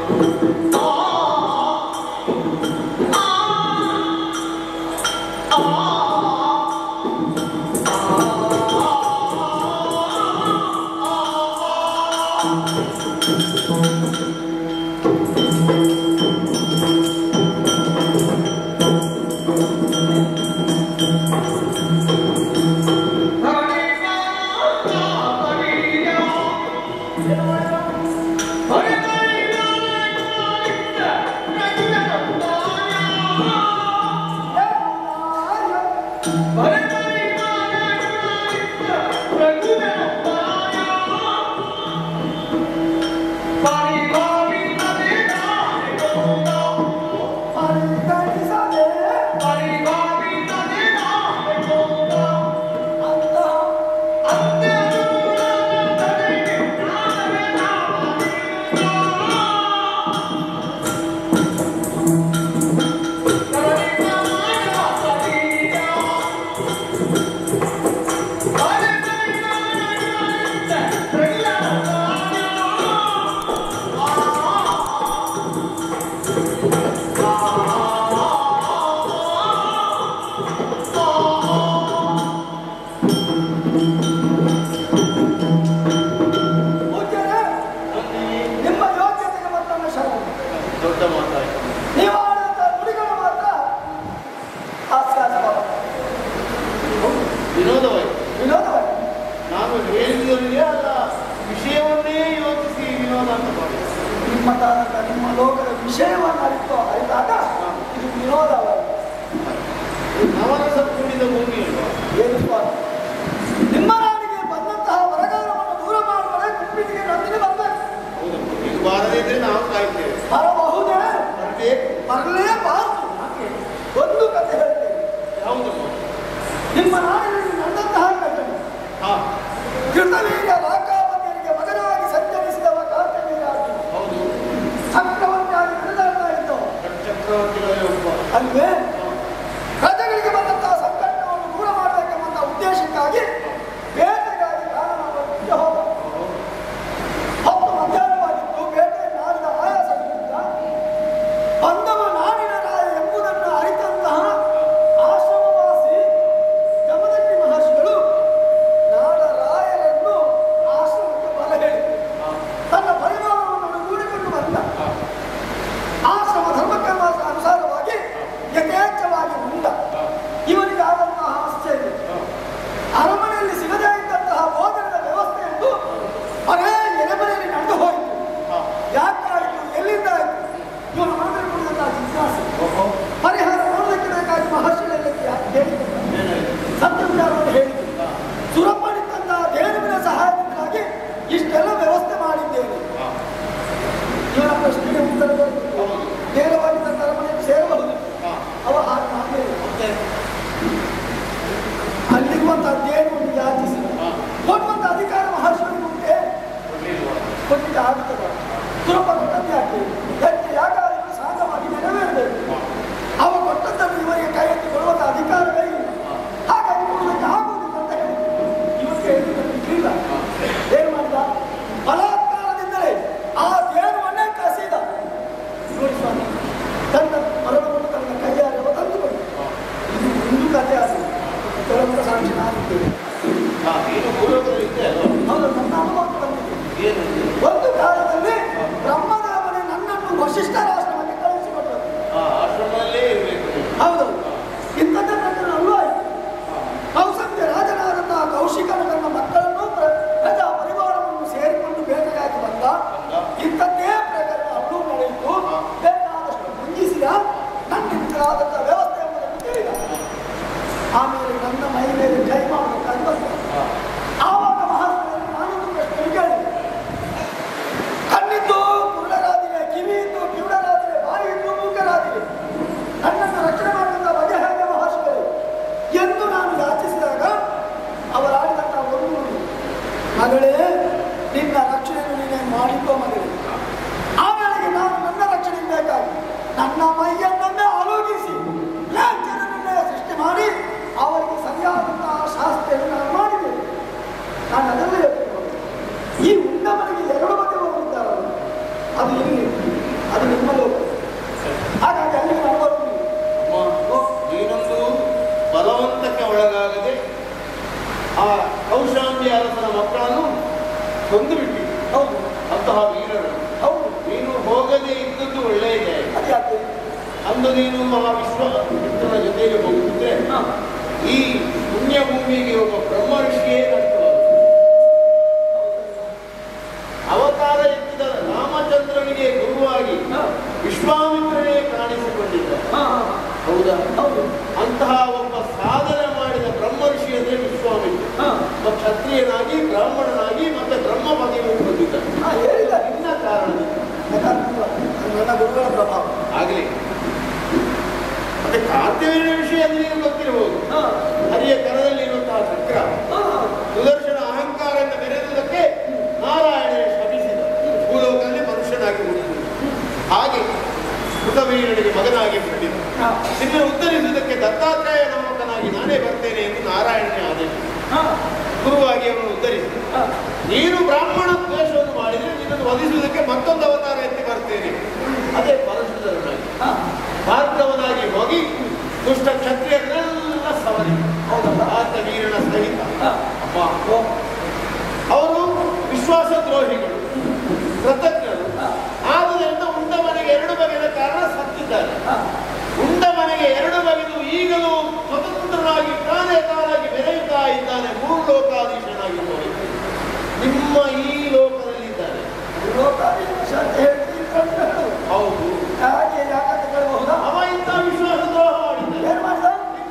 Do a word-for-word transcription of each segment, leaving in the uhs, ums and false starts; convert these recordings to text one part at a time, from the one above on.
ಈ ಉಂಡ ಮನೆಗೆ ಎರಡು ಬಗೆ ಹೋಗಿದ್ದಾರಲ್ಲ ಅದು ಇಲ್ಲಿ ಕೊಂದು ಬಿಟ್ಟಿ. ಹೌದು. ಅಂತಹ ವೀರರು. ಹೌದು. ನೀನು ಹೋಗದೆ ಇದ್ದದ್ದು ಒಳ್ಳೆಯದೇ. ಅದ್ಯಾಕೆ? ಅಂದು ನೀನು ಮಹಾವಿಶ್ವಮಿತ್ರನ ಜೊತೆಗೆ ಹೋಗುತ್ತಿದ್ರೆ ಈ ಪುಣ್ಯ ಭೂಮಿಗೆ ಒಬ್ಬ ಬ್ರಹ್ಮ ಋಷಿಯೇ ನಡ್ಕೊಳ್ಳೋದು. ಅವತಾರ ಎತ್ತಿದ ರಾಮಚಂದ್ರನಿಗೆ ಗುರುವಾಗಿ ವಿಶ್ವಾಮಿತ್ರನೇ ಕಾಣಿಸಿಕೊಂಡಿದ್ದ. ಹೌದಾ? ಹೌದು. ಅಂತಹ ಒಬ್ಬ ಸಾಧನೆ ಮಾಡಿದ ಬ್ರಹ್ಮ ಋಷಿ ಅಂದ್ರೆ ವಿಶ್ವಾಮಿತ್ರ. ಒಬ್ಬ ಕ್ಷತ್ರಿಯನಾಗಿ ಬ್ರಾಹ್ಮಣನಾಗಿ ಮತ್ತೆ ಬ್ರಹ್ಮ ಪದವಿಯನ್ನು ಹೊಂದಿದ್ದ. ಹೇಳಿದ ಇನ್ನ ಕಾರಣದಿಂದ ನನ್ನ ಗುರುಗಳ ಪ್ರಭಾವ ಆಗಲಿ. ಮತ್ತೆ ಕಾರ್ತಿವೀರ್ಯ ವಿಷಯ ಅಂದ್ರೆ ನೀವು ಗೊತ್ತಿರಬಹುದು. ಹರಿಯ ಕರದಲ್ಲಿರುವಂತಹ ಚಕ್ರ ಸುದರ್ಶನ ಅಹಂಕಾರದಿಂದ ಬೆರೆಯುವುದಕ್ಕೆ ನಾರಾಯಣ ಶಪಿಸಿದ. ಭೂಲೋಕದಲ್ಲಿ ಮನುಷ್ಯನಾಗಿ ಹುಟ್ಟಿದ. ಹಾಗೆ ಕೃತವೀರನಿಗೆ ಮಗನಾಗಿ ಹುಟ್ಟಿದ. ನಿನ್ನ ಉತ್ತರಿಸುವುದಕ್ಕೆ ದತ್ತಾತ್ರೇಯ ನಾಮಕನಾಗಿ ನಾನೇ ಬರ್ತೇನೆ ಎಂದು ನಾರಾಯಣನೇ ಆದೇಶ. ಗುರುವಾಗಿ ಅವನು ಉತ್ತರಿಸಿದ. ನೀನು ಬ್ರಾಹ್ಮಣ ದ್ವೇಷವನ್ನು ಮಾಡಿದರೆ ನಿನ್ನನ್ನು ವಧಿಸುವುದಕ್ಕೆ ಮತ್ತೊಂದು ಅವತಾರ ಎತ್ತಿ ಬರ್ತೇನೆ. ಅದೇ ಪರಶುಧರನಾಗಿ ಭಾರ್ಗವನಾಗಿ ಹೋಗಿ ದುಷ್ಟ ಕ್ಷತ್ರಿಯರನ್ನೆಲ್ಲ ಸವರಿ ಆತ ವೀರನ ಸಹಿತ. ಅಪ್ಪ, ಅವರು ವಿಶ್ವಾಸದ್ರೋಹಿಗಳು, ಕೃತಜ್ಞರು. ಆದುದರಿಂದ ಉಂಡ ಮನೆಗೆ ಎರಡು ಬಗೆದ ಕಾರಣ ಸತ್ತಿದ್ದಾರೆ. ಉಂಡ ಮನೆಗೆ ಎರಡು ಬಗೆದು ಈಗಲೂ ಸ್ವತಂತ್ರನಾಗಿ ತಾನೇ ತಾನಾಗಿ ಬೆರೆಯುತ್ತಾ ಇದ್ದಾನೆ. ಮೂರು ಲೋಕಾಧೀಶನಾಗಿ ಹೋಗಿ ನಿಮ್ಮ ಈ ಲೋಕದಲ್ಲಿದ್ದಾನೆ. ಹೌದು. ಅವ ಇಂಥ ವಿಶ್ವಾಸ ದ್ರೋಹ ಮಾಡಿದ್ದಾನೆ. ಏನ್ ಮಾಡಿದ?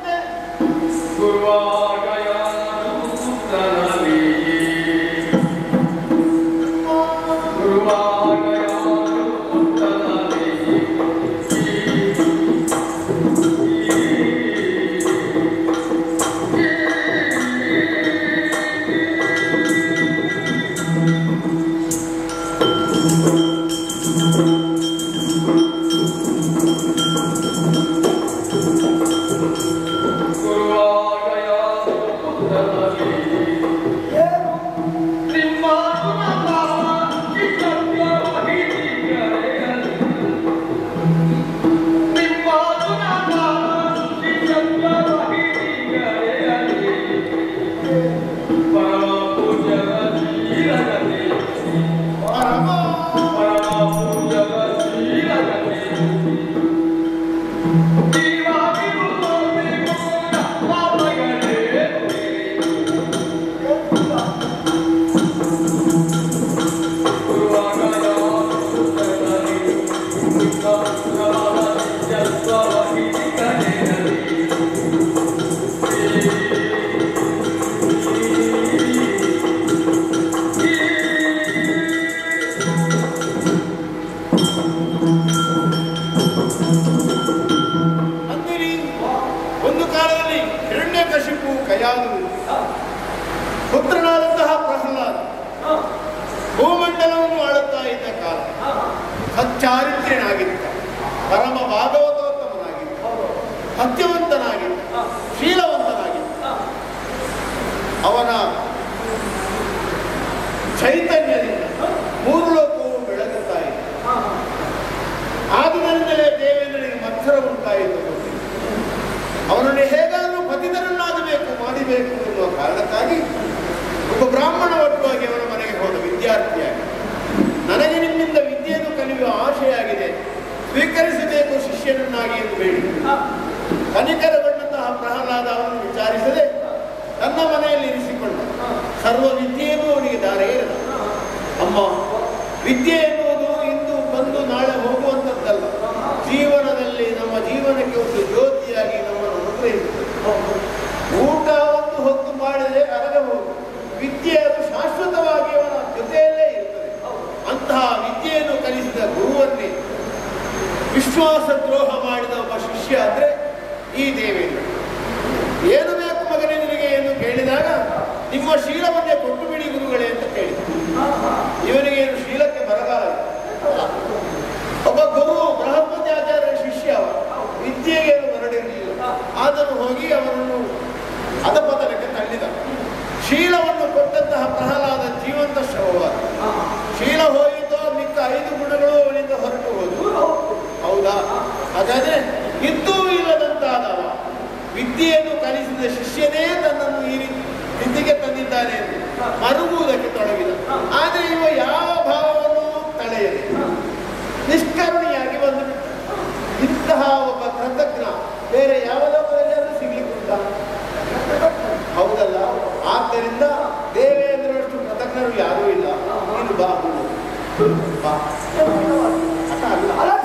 ಪುತ್ರನಾದಂತಹ ಪ್ರಹ್ಲಾದ ಭೂಮಂಡಲವನ್ನು ಆಳುತ್ತಾ ಇದ್ದ ಕಾಲ ಸಚ್ಚಾರಿತ್ರ್ಯನಾಗಿದ್ದ, ಪರಮ ಭಾಗವತೋತ್ತಮನಾಗಿದ್ದ, ಸತ್ಯವಂತನಾಗಿದ್ದ, ಶೀಲವಂತನಾಗಿದ್ದ. ಅವನ ಚೈತನ್ಯದಿಂದ ಮೂರು ಲೋಕವು ಬೆಳಗುತ್ತಾ ಇದ್ದ. ಆದುದರಿಂದಲೇ ದೇವೇಂದ್ರನಿಗೆ ಮತ್ಸರ ಉಂಟಾಯಿತು. ಅವನನ್ನು ಹೇಗಾದರೂ ಪತಿತರನ್ನಾಗಬೇಕು ಮಾಡಬೇಕು ಎನ್ನುವ ಕಾರಣಕ್ಕಾಗಿ ಒಬ್ಬ ಬ್ರಾಹ್ಮಣ ಒಟ್ಟುವಾಗಿ ಅವನ ಮನೆಗೆ ಹೋದ ವಿದ್ಯಾರ್ಥಿಯಾಗಿ, ನನಗೆ ನಿಮ್ಮಿಂದ ವಿದ್ಯೆಯನ್ನು ಕಲಿಯುವ ಆಶೆಯಾಗಿದೆ, ಸ್ವೀಕರಿಸಬೇಕು ಶಿಷ್ಯನನ್ನಾಗಿ ಎಂದು ಬೇಡಿ. ಕನಿಕರಗೊಂಡಂತಹ ಪ್ರಹ್ಲಾದ ಅವನನ್ನು ವಿಚಾರಿಸದೆ ತನ್ನ ಮನೆಯಲ್ಲಿ ಇರಿಸಿಕೊಂಡ. ಸರ್ವ ವಿದ್ಯೆಯನ್ನು ಅವನಿಗೆ ದಾರೆ ಇರದ. ಅಮ್ಮ, ವಿದ್ಯೆ ಎನ್ನುವುದು ಇಂದು ಬಂದು ನಾಳೆ ಹೋಗುವಂಥದ್ದಲ್ಲ. ಜೀವನದಲ್ಲಿ ನಮ್ಮ ಜೀವನಕ್ಕೆ ಒಂದು ಜ್ಯೋತಿಯಾಗಿ ನಮ್ಮನ್ನು ಅನುಗ್ರಹಿಸುತ್ತದೆ. ಊಟ ಒಂದು ಹೊತ್ತು ಮಾಡಿದರೆ ಅರಗಬಹುದು. ವಿದ್ಯೆ ಅದು ಶಾಶ್ವತವಾಗಿ ಅವನ ಜೊತೆಯಲ್ಲೇ ಇರುತ್ತದೆ. ಅಂತಹ ವಿದ್ಯೆಯನ್ನು ಕಲಿಸಿದ ಗುರುವನ್ನೇ ವಿಶ್ವಾಸ ದ್ರೋಹ ಮಾಡಿದ ಒಬ್ಬ ಶಿಷ್ಯ ಅಂದ್ರೆ ಈ ದೇವೇಂದ್ರ. ಏನು ಬೇಕು ಮಗನೇ ನಿನಗೆ ಎಂದು ಕೇಳಿದಾಗ, ನಿಮ್ಮ ಶೀಲವನ್ನೇ ಕೊಟ್ಟು ಬಿಡಿ ಗುರುಗಳೇ ಅಂತ ಕೇಳಿದ. ಇವನಿಗೆ ಏನು ಶೀಲಕ್ಕೆ ಬರಗಾಲ. ಒಬ್ಬ ಗುರು ಬೃಹಸ್ಪತ್ಯಾಚಾರ್ಯ ಶಿಷ್ಯ, ವಿದ್ಯೆಗೆ ಹೊರಡಿರಲಿಲ್ಲ. ಆದರೂ ಹೋಗಿ ಅವನನ್ನು ಅಧಪತನಕ್ಕೆ ತಳ್ಳಿದ. ಶೀಲವನ್ನು ಕೊಟ್ಟಂತಹ ಪ್ರಹ್ಲಾದ ಜೀವಂತ ಶವವಾದ. ಶೀಲ ಹೋಯಿತೋ ಮಿಕ್ಕ ಐದು ಗುಣಗಳು ಅವನಿಂದ ಹೊರಟು ಹೋದವು. ಹೌದಾ? ಹಾಗಾದ್ರೆ ಇದ್ದೂ ಇಲ್ಲದಂತಾದವ ವಿದ್ಯೆಯನ್ನು ಕಲಿಸಿದ ಶಿಷ್ಯನೇ ತನ್ನನ್ನು ಈ ಸ್ಥಿತಿಗೆ ತಂದಿದ್ದಾನೆ ಎಂದು ಮರುಗುವುದಕ್ಕೆ ತೊಡಗಿದ. ಆದರೆ ಇವ ಯಾವ ಭಾವವನ್ನು ತಳೆಯದೆ ನಿಷ್ಕರುಣಿಯಾಗಿ ಬಂದುಬಿಟ್ಟ. ಇಂತಹ ಒಬ್ಬ ಕೃತಜ್ಞ ಬೇರೆ ಯಾವ ಲೋಕದಲ್ಲಿ ಅದು ಸಿಗ್ಲಿಕ್ಕುಂಟ? ಹೌದಲ್ಲ? ಆದ್ದರಿಂದ ದೇವೇಂದ್ರಷ್ಟು ಕೃತಜ್ಞರು ಯಾರೂ ಇಲ್ಲ. ನೀನು ಬಾ ಬಾ ಅಲ್ಲ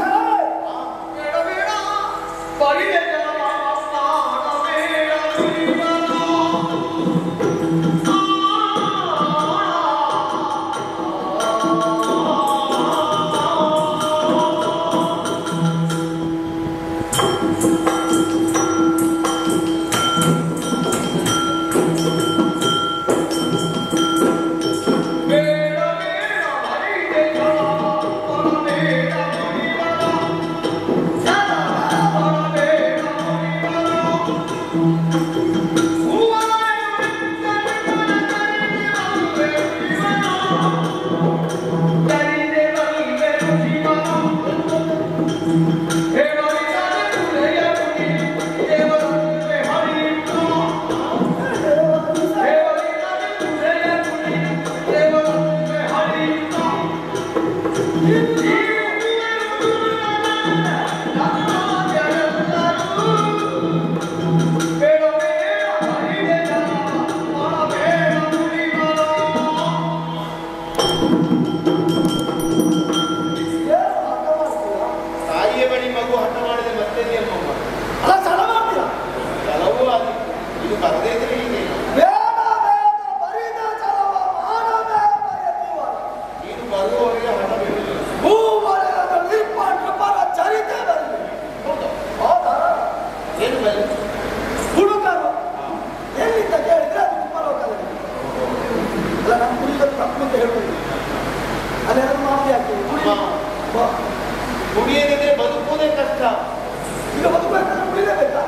ಕುಡಿಯದೇ ಬದುಕುವುದೇ ಕಷ್ಟ. ಈಗ ಬದುಕಬೇಕಾದ್ರೆ ಕುಡಿಯಬೇಕಾ?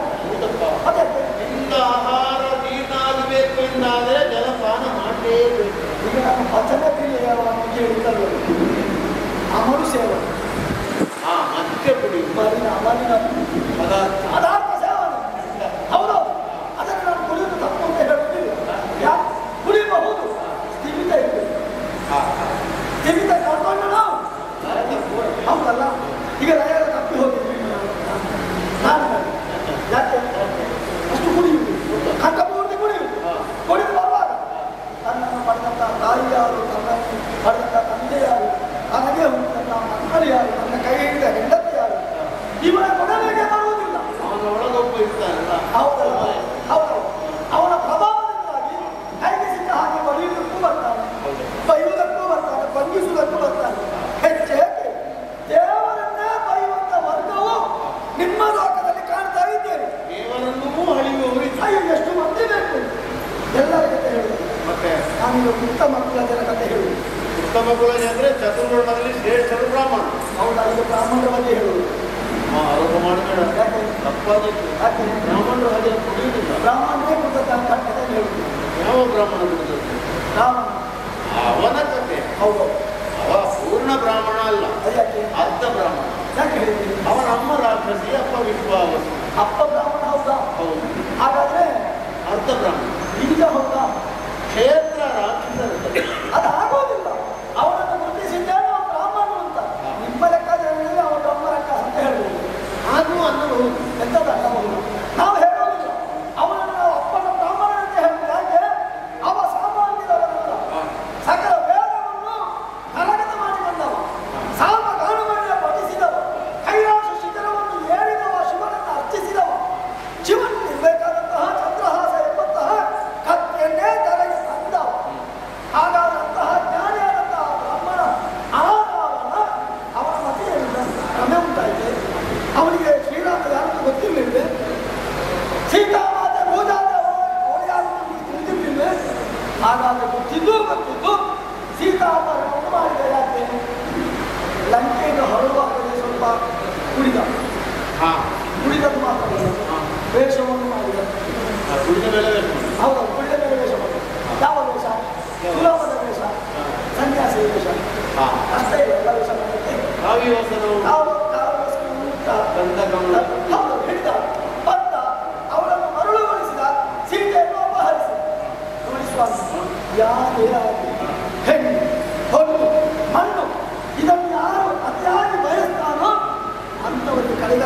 ಇಂದ ಆಹಾರ ಜೀರ್ಣ ಆಗಬೇಕು ಎಂದಾದರೆ ಜಲಪಾನ ಮಾಡಲೇಬೇಕು. ಈಗ ನಮ್ಮ ಪಚನ ಕ್ರಿಯೆಯ ಕೇಳಿದ್ದಲ್ಲ ಅಮರು ಸೇವೆ. ಹಾ ಮತ್ತೆ ಕುಡಿ ಮರಿನ ಮರಿನ ಪದಾರ್ಥ ಪದಾರ್ಥ ಸೇವನೆ. ಹೌದು, ಅದನ್ನು ನಾನು ಕುಡಿಯುವುದು ತಪ್ಪು ಅಂತ ಹೇಳುತ್ತಿಲ್ಲ. ಯಾಕೆ ಕುಡಿಯಬಹುದು? ಸ್ಥಿಮಿತ ಇರಬೇಕು. ಸ್ಥಿಮಿತ ಕರ್ಕೊಂಡು ನಾವು ಹೌದಲ್ಲ. ಈಗ ಲಯದ ತಪ್ಪಿ ಹೋಗಿದ್ವಿ ನಾನು. ಯಾಕೆ ಅಷ್ಟು ಕುಡಿಯುವುದು? ಕಂಠ ಪೂರ್ತಿ ಕುಡಿಯುವುದು. ಕುಡಿದು ಬರುವಾಗ ತನ್ನನ್ನು ಪಡೆದಂಥ ತಾಯಿ ಯಾರು, ತನ್ನನ್ನು ಪಡೆದಂಥ ತಂದೆ ಯಾರು, ನನಗೆ ಹುಟ್ಟಿದಂಥ ಮಕ್ಕಳು ಯಾರು, ನನ್ನ ಕೈ ಹಿಡಿದ ಹೆಂಡತಿ ಯಾರು, ಇವನ ಕೊಡಲಿಗೆ ಬರುವುದಿಲ್ಲ. ಅವನ ಒಳಗೊಬ್ಬ ಇರ್ತಾನಲ್ಲ. ಹೌದಲ್ಲ? ಹೌದು. ಅವನ ಪ್ರಭಾವದಿಂದಾಗಿ ಕೈಗೆ ಸಿಕ್ಕ ಹಾಗೆ ಬರೆಯುವುದಕ್ಕೂ ಬರ್ತಾನೆ, ಬೈಯುವುದಕ್ಕೂ ಬರ್ತಾನೆ, ಬಂಧಿಸುವುದಕ್ಕೂ ಬರ್ತಾನೆ. ಹೆಚ್ಚು ಹೆಚ್ಚು ದೇವರನ್ನೇ ಬೈಯುವಂತ ವರ್ಗವು ನಿಮ್ಮ ಲೋಕದಲ್ಲಿ ಕಾಣ್ತಾ ಇದ್ದೇವೆ. ದೇವರನ್ನೂ ಅಳಿಯುವವರು ಅಯ್ಯೋ ಎಷ್ಟು ಮಂದಿ ಬೇಕು. ಎಲ್ಲರ ಕಥೆ ಹೇಳುದು. ಮತ್ತೆ ನಾನೀಗ ಉತ್ತಮ ಕುಲಜನ ಕಥೆ ಹೇಳುದು. ಉತ್ತಮ ಕುಲಜ ಅಂದ್ರೆ ಚತುರ್ವರ್ಣದಲ್ಲಿ ಶ್ರೇಷ್ಠರು ಬ್ರಾಹ್ಮಣ. ಹೌದಾ? ಈಗ ಬ್ರಾಹ್ಮಣರ ಬಗ್ಗೆ ಹೇಳುವುದು. ಆರೋಪ ಮಾಡಬೇಡ, ತಪ್ಪಾಗಿತ್ತು. ಯಾಕೆ ಬ್ರಾಹ್ಮಣರು ಹಾಗೆ ಕುಡಿಯುವುದಿಲ್ಲ. ಬ್ರಾಹ್ಮಣರೇ ಕುಡಿದ ಕಥೆ ಹೇಳುವುದು. ಯಾವ ಬ್ರಾಹ್ಮಣ ಕುಡಿದ? ರಾವಣ. ಅವನ ಕಥೆ. ಹೌದು. ಅವ ಪೂರ್ಣ ಬ್ರಾಹ್ಮಣ ಅಲ್ಲ, ಅರ್ಧ ಬ್ರಾಹ್ಮಣ. ಯಾಕೆ ಹೇಳಿದ್ದೀನಿ? ಅವನ ಅಮ್ಮ ರಾಕ್ಷಸಿ, ಅಪ್ಪ ವಿಶ್ವಾವಸು. ಅಪ್ಪ ಬ್ರಾಹ್ಮಣ ಹೌದಾ? ಹೌದು. ಹಾಗಾದ್ರೆ ಅರ್ಧ ಬ್ರಾಹ್ಮಣ. ಈಗ ಹೌದಾ? ಕ್ಷೇತ್ರ ರಾಕ್ಷಸ ಅದಾಗೋದಿಲ್ಲ. ಅವನನ್ನು ಗುರುತಿಸಿದ್ದೇನೆ ಅವನು ಬ್ರಾಹ್ಮಣ ಅಂತ. ನಿಮ್ಮ ಲೆಕ್ಕದಲ್ಲಿ ಅವನ ಬ್ರಹ್ಮ ರಾಕ್ಷಸ ಅಂತ ಹೇಳ್ಬೋದು. ಹಾಗೂ ಅನ್ನಬಹುದು. ಎಂಥದ್ದು ಅನ್ನಬಹುದು? ನಾವು ಹೇಳೋದಿಲ್ಲ. ಅವನನ್ನು ನಾವು ಅಪ್ಪನ ಬ್ರಾಹ್ಮಣ ಅಂತ ಹೇಳ್ತೀವಿ. ಯಾಕೆ? ಅವ ಸಾಮಾನ್ಯದವನಲ್ಲ. ಸಕಲ ವೇದವನ್ನು ಕರಗತ ಮಾಡಿ ಬಂದವ, ಸಾಮ ಗಾನವನ್ನೇ ಪಠಿಸಿದವ, ಕೈಲಾಸ ಶಿಖರವನ್ನು ಏರಿದವ, ಶಿವನನ್ನು ಅರ್ಚಿಸಿದವ, ಶಿವನ್ ಇರಬೇಕಾದಂತಹ ಚಂದ್ರಹಾಸ ಎಂಬಂತಹ ಕತ್ತೆಯನ್ನೇ ತಲೆಗೆ ತಂದವ. ಹಾಗಾದಂತಹ ಜ್ಞಾನಿಯಾದಂತಹ ಬ್ರಾಹ್ಮಣ ಆರಾವಣ ಅವನ ಮತಿಯಿಂದ ಕ್ರಮೆ ಉಂಟಾಯಿತು. ಅವನಿಗೆ ಶ್ರೀರಾಮ ಯಾರನ್ನು ಗೊತ್ತಿರಲಿಲ್ಲ, ಸೀತಾಮಾತೆ ಭೂಜಾತ ಅವಳು ಯಾರನ್ನು ತಿಳಿದಿರಲಿಲ್ಲ. ಹಾಗಾದ್ರೆ ಗೊತ್ತಿದ್ದು ಗೊತ್ತಿದ್ದು ಸೀತಾಪಹರಣವನ್ನು ಮಾಡಿದ. ಯಾಕೆ? ಲಂಕೆಯಿಂದ ಹೊರಡುವಾಗಲೇ ಸ್ವಲ್ಪ ಕುಡಿದ. ಕುಡಿದದ್ದು ಮಾತ್ರ ವೇಷವನ್ನು ಮಾಡಿದ. ಹೌದು, ಕುಡಿದ ಮೇಲೆ ವೇಷ ಮಾಡಿದ. ಯಾವ ವೇಷ? ಸುಲಭದ ವೇಷ, ಸನ್ಯಾಸಿ ವೇಷ. ಅಷ್ಟೇ ಇಲ್ಲ, ಎಲ್ಲ ವೇಷ ಮಾಡಿದ್ದೆ. ಹೌದು, ಹಿಡಿದ, ಬಂದ, ಅವಳನ್ನು ಮರಳುಗೊಳಿಸಿದ, ಸೀತೆಯನ್ನು ಅಪಹರಿಸಿದ. ನೋಡಿ ಸ್ವಾಮಿ, ಯಾರೇ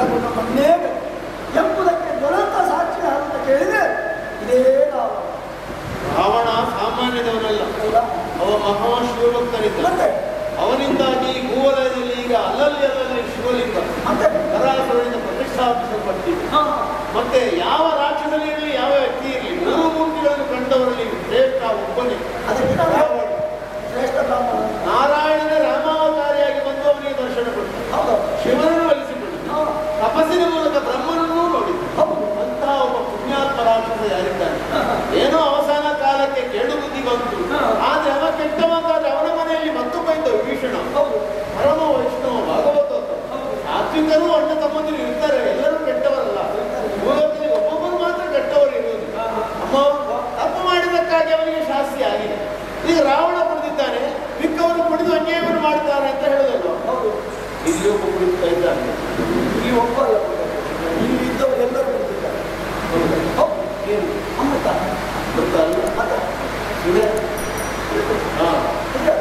ಎಲ್ಲರೂ ನಮ್ಮನ್ನೇ ಎಂಬುದಕ್ಕೆ ಜ್ವಲಂತ ಸಾಕ್ಷಿ ಅಂತ ಕೇಳಿದ್ರೆ ಇದೇ ನಾವು ರಾವಣ ಸಾಮಾನ್ಯದವನಲ್ಲ, ಅವ ಮಹಾಶಿವಭಕ್ತನಿದ್ದ. ಮತ್ತೆ ಅವನಿಂದಾಗಿ ಭೂವಲಯದಲ್ಲಿ ಈಗ ಅಲ್ಲಲ್ಲಿ ಅಲ್ಲಲ್ಲಿ ಶಿವಲಿಂಗ ಮತ್ತೆ ಕರಾಸುರನಿಂದ ಪ್ರತಿಷ್ಠಾಪಿಸಲ್ಪಟ್ಟಿದೆ. ಮತ್ತೆ ಯಾವ ರಾಜ್ಯದಲ್ಲಿ ಇರಲಿ, ಯಾವ ವ್ಯಕ್ತಿ ಇರಲಿ, ಮೂರು ಮೂರ್ತಿಗಳನ್ನು ಕಂಡವರಲ್ಲಿ ಶ್ರೇಷ್ಠ ಒಬ್ಬನೇ ಅದಕ್ಕೆ ರಾವಣ. ಶ್ರೇಷ್ಠ ಬ್ರಾಹ್ಮಣ ನಾರಾಯಣನ ರಾಮಾವತಾರಿಯಾಗಿ ಬಂದು ಅವನಿಗೆ ದರ್ಶನ ಕೊಟ್ಟು ಹೌದು ಶಿವನನ್ನು ಒಲಿಸಿಕೊಂಡು ತಪಸ್ಸಿನ ಮೂಲಕ ಬ್ರಹ್ಮನನ್ನೂ ನೋಡಿದ್ದು. ಹೌದು ಅಂತಹ ಒಬ್ಬ ಪುಣ್ಯಾತ್ಮ ರಾಕ್ಷಸ ಯಾರಿದ್ದಾನೆ. ಏನೋ ಅವಸಾನ ಕಾಲಕ್ಕೆ ಕೇಡು ಬುದ್ಧಿ ಬಂತು, ಆದ್ರೆ ಅವ ಕೆಟ್ಟವಂತಾದ್ರೆ ಅವನ ಮನೆಯಲ್ಲಿ ಮತ್ತು ಬೈದ ವಿಭೀಷಣ ಹೌದು ಪರಮ ವೈಷ್ಣವ ಭಾಗವತ ಸಾತ್ವಿಕರು ಅಣ್ಣ ತಮ್ಮಂದಿರು ಇರ್ತಾರೆ, ಎಲ್ಲರೂ ಕೆಟ್ಟವರಲ್ಲ. ಭೂಲೋಕದಲ್ಲಿ ಒಬ್ಬೊಬ್ಬರು ಮಾತ್ರ ಕೆಟ್ಟವರು ಇರುವುದು. ಅಮ್ಮ ತಪ್ಪು ಮಾಡಿದಕ್ಕಾಗಿ ಅವನಿಗೆ ಶಾಸ್ತಿ ಆಗಿದೆ. ಈಗ ರಾವಣ ಕುಡಿದಿದ್ದಾನೆ, ಮಿಕ್ಕವರು ಕುಡಿದು ಅನ್ಯಾಯವನ್ನು ಮಾಡ್ತಾರೆ ಅಂತ ಹೇಳೋದಲ್ವ. ಹೌದು ಇಲ್ಲಿ ಒಬ್ಬ ಕುಡಿತಾ ಇದ್ದಾನೆ, ಇಲ್ಲಿ ಒಬ್ಬಲ್ಲ ಇಲ್ಲಿ ಇದ್ದವರು ಎಲ್ಲರೂ ಕುಡಿದಿದ್ದಾರೆ. ಹೌದು ಏನು ಅಮೃತ ಗೊತ್ತಲ್ಲ ಮತ್ತೆ ಇದೆ. ಹಾ ಇದೆ.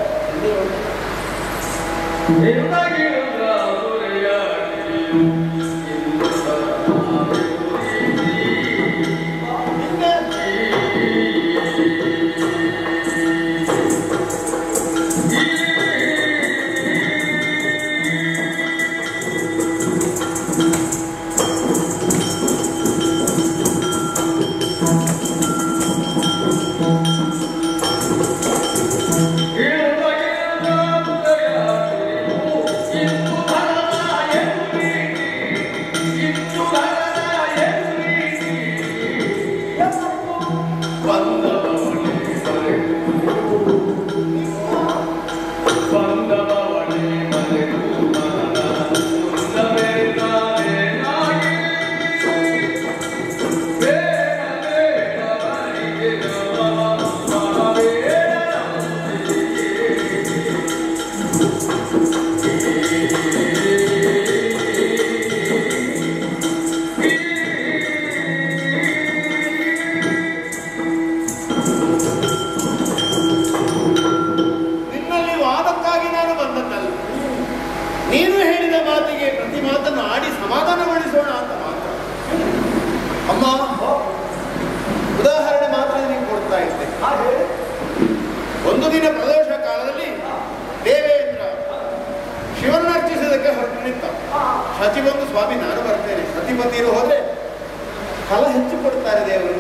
ಒಂದು ದಿನ ಪ್ರದೋಷ ಕಾಲದಲ್ಲಿ ದೇವೇಂದ್ರ ಶಿವನರ್ಚಿಸೋದಕ್ಕೆ ಹೊರಟು ನಿಂತ. ಶಚಿ ಬಂದು ಸ್ವಾಮಿ ನಾನು ಬರ್ತೇನೆ, ಸತಿಪತಿರು ಹೋದ್ರೆ ಫಲ ಹೆಚ್ಚು ಕೊಡ್ತಾರೆ ದೇವರು.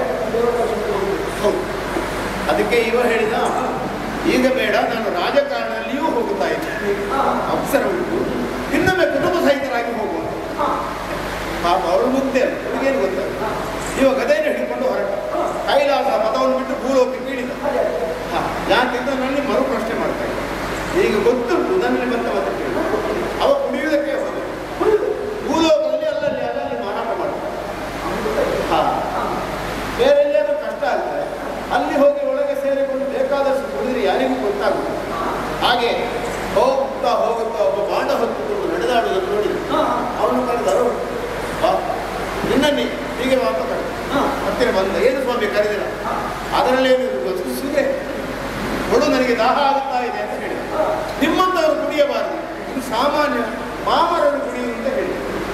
ಅದಕ್ಕೆ ಇವ ಹೇಳಿದ, ಈಗ ಬೇಡ, ನಾನು ರಾಜಕಾರಣದಲ್ಲಿಯೂ ಹೋಗುತ್ತಾ ಇದ್ದೇನೆ, ಅವಸರ ಉಂಟು, ಇನ್ನೊಮ್ಮೆ ಕುಟುಂಬ ಸಹಿತರಾಗಿ ಹೋಗುವ. ಪಾಪ ಅವರು ಮುಕ್ತೆ ಅಲ್ಲ, ಅವ್ರಿಗೇನು ಗೊತ್ತಲ್ಲ. ಇವ ಗದೆಯನ್ನು ಹಿಡಿಕೊಂಡು ಹೊರಟ, ಕೈಲಾಸ ಪದವನ್ನು ಬಿಟ್ಟು ಭೂಲೋಕಕ್ಕೆ ಇಳಿದ. ಹಾ ಯಾಕೆಂದ್ರೆ ನನ್ನಲ್ಲಿ ಮರು ಪ್ರಶ್ನೆ ಮಾಡ್ತಾ ಇದ್ದ. ಈಗ ಗೊತ್ತುಂಟು ನನ್ನಲ್ಲಿ ಬಂದ ಮತ್ತೆ ಕೇಳಿ, ಅವ ಕುಡಿಯುವುದಕ್ಕೆ ಹೋದ. ಭೂಲೋಕದಲ್ಲಿ ಅಲ್ಲಲ್ಲಿ ಅಲ್ಲಲ್ಲಿ ಮಾರಾಟ ಮಾಡ್ತಾರೆ. ಹಾ ಬೇರೆ ಎಲ್ಲಾದ್ರೂ ಕಷ್ಟ ಆಗ್ತದೆ, ಅಲ್ಲಿ ಹೋಗಿ ಒಳಗೆ ಸೇರಿಕೊಂಡು ಬೇಕಾದಷ್ಟು ಕುಡಿದ್ರೆ ಯಾರಿಗೂ ಗೊತ್ತಾಗುತ್ತೆ. ಹಾಗೆ ಹೋಗ್ತಾ ಹೋಗುತ್ತಾ ಒಬ್ಬ ಬಾಣ ಹೊತ್ತುಕೊಂಡು ನಡೆದಾಡುವುದನ್ನು ನೋಡಿ ಅವನು ಕರೆದರು, ನಿನ್ನಲ್ಲಿ ಹೀಗೆ ಮಾತಾಡ ಹತ್ತಿರ ಬಂದ. ಏನು ಸ್ವಾಮಿ ಕರೆದಿಲ್ಲ? ಅದರಲ್ಲೇ ಗೊತ್ತು, ಸುಮ್ಮನೆ ಕೊಡು, ನನಗೆ ದಾಹ ಆಗುತ್ತಾ ಇದೆ ಅಂತ ಹೇಳಿದ. ನಿಮ್ಮಂತವರು ಕುಡಿಯಬಾರದು, ಇದು ಸಾಮಾನ್ಯ ಮಾಮರನ್ನು ಕುಡಿಯುವುದು ಅಂತ ಹೇಳಿ.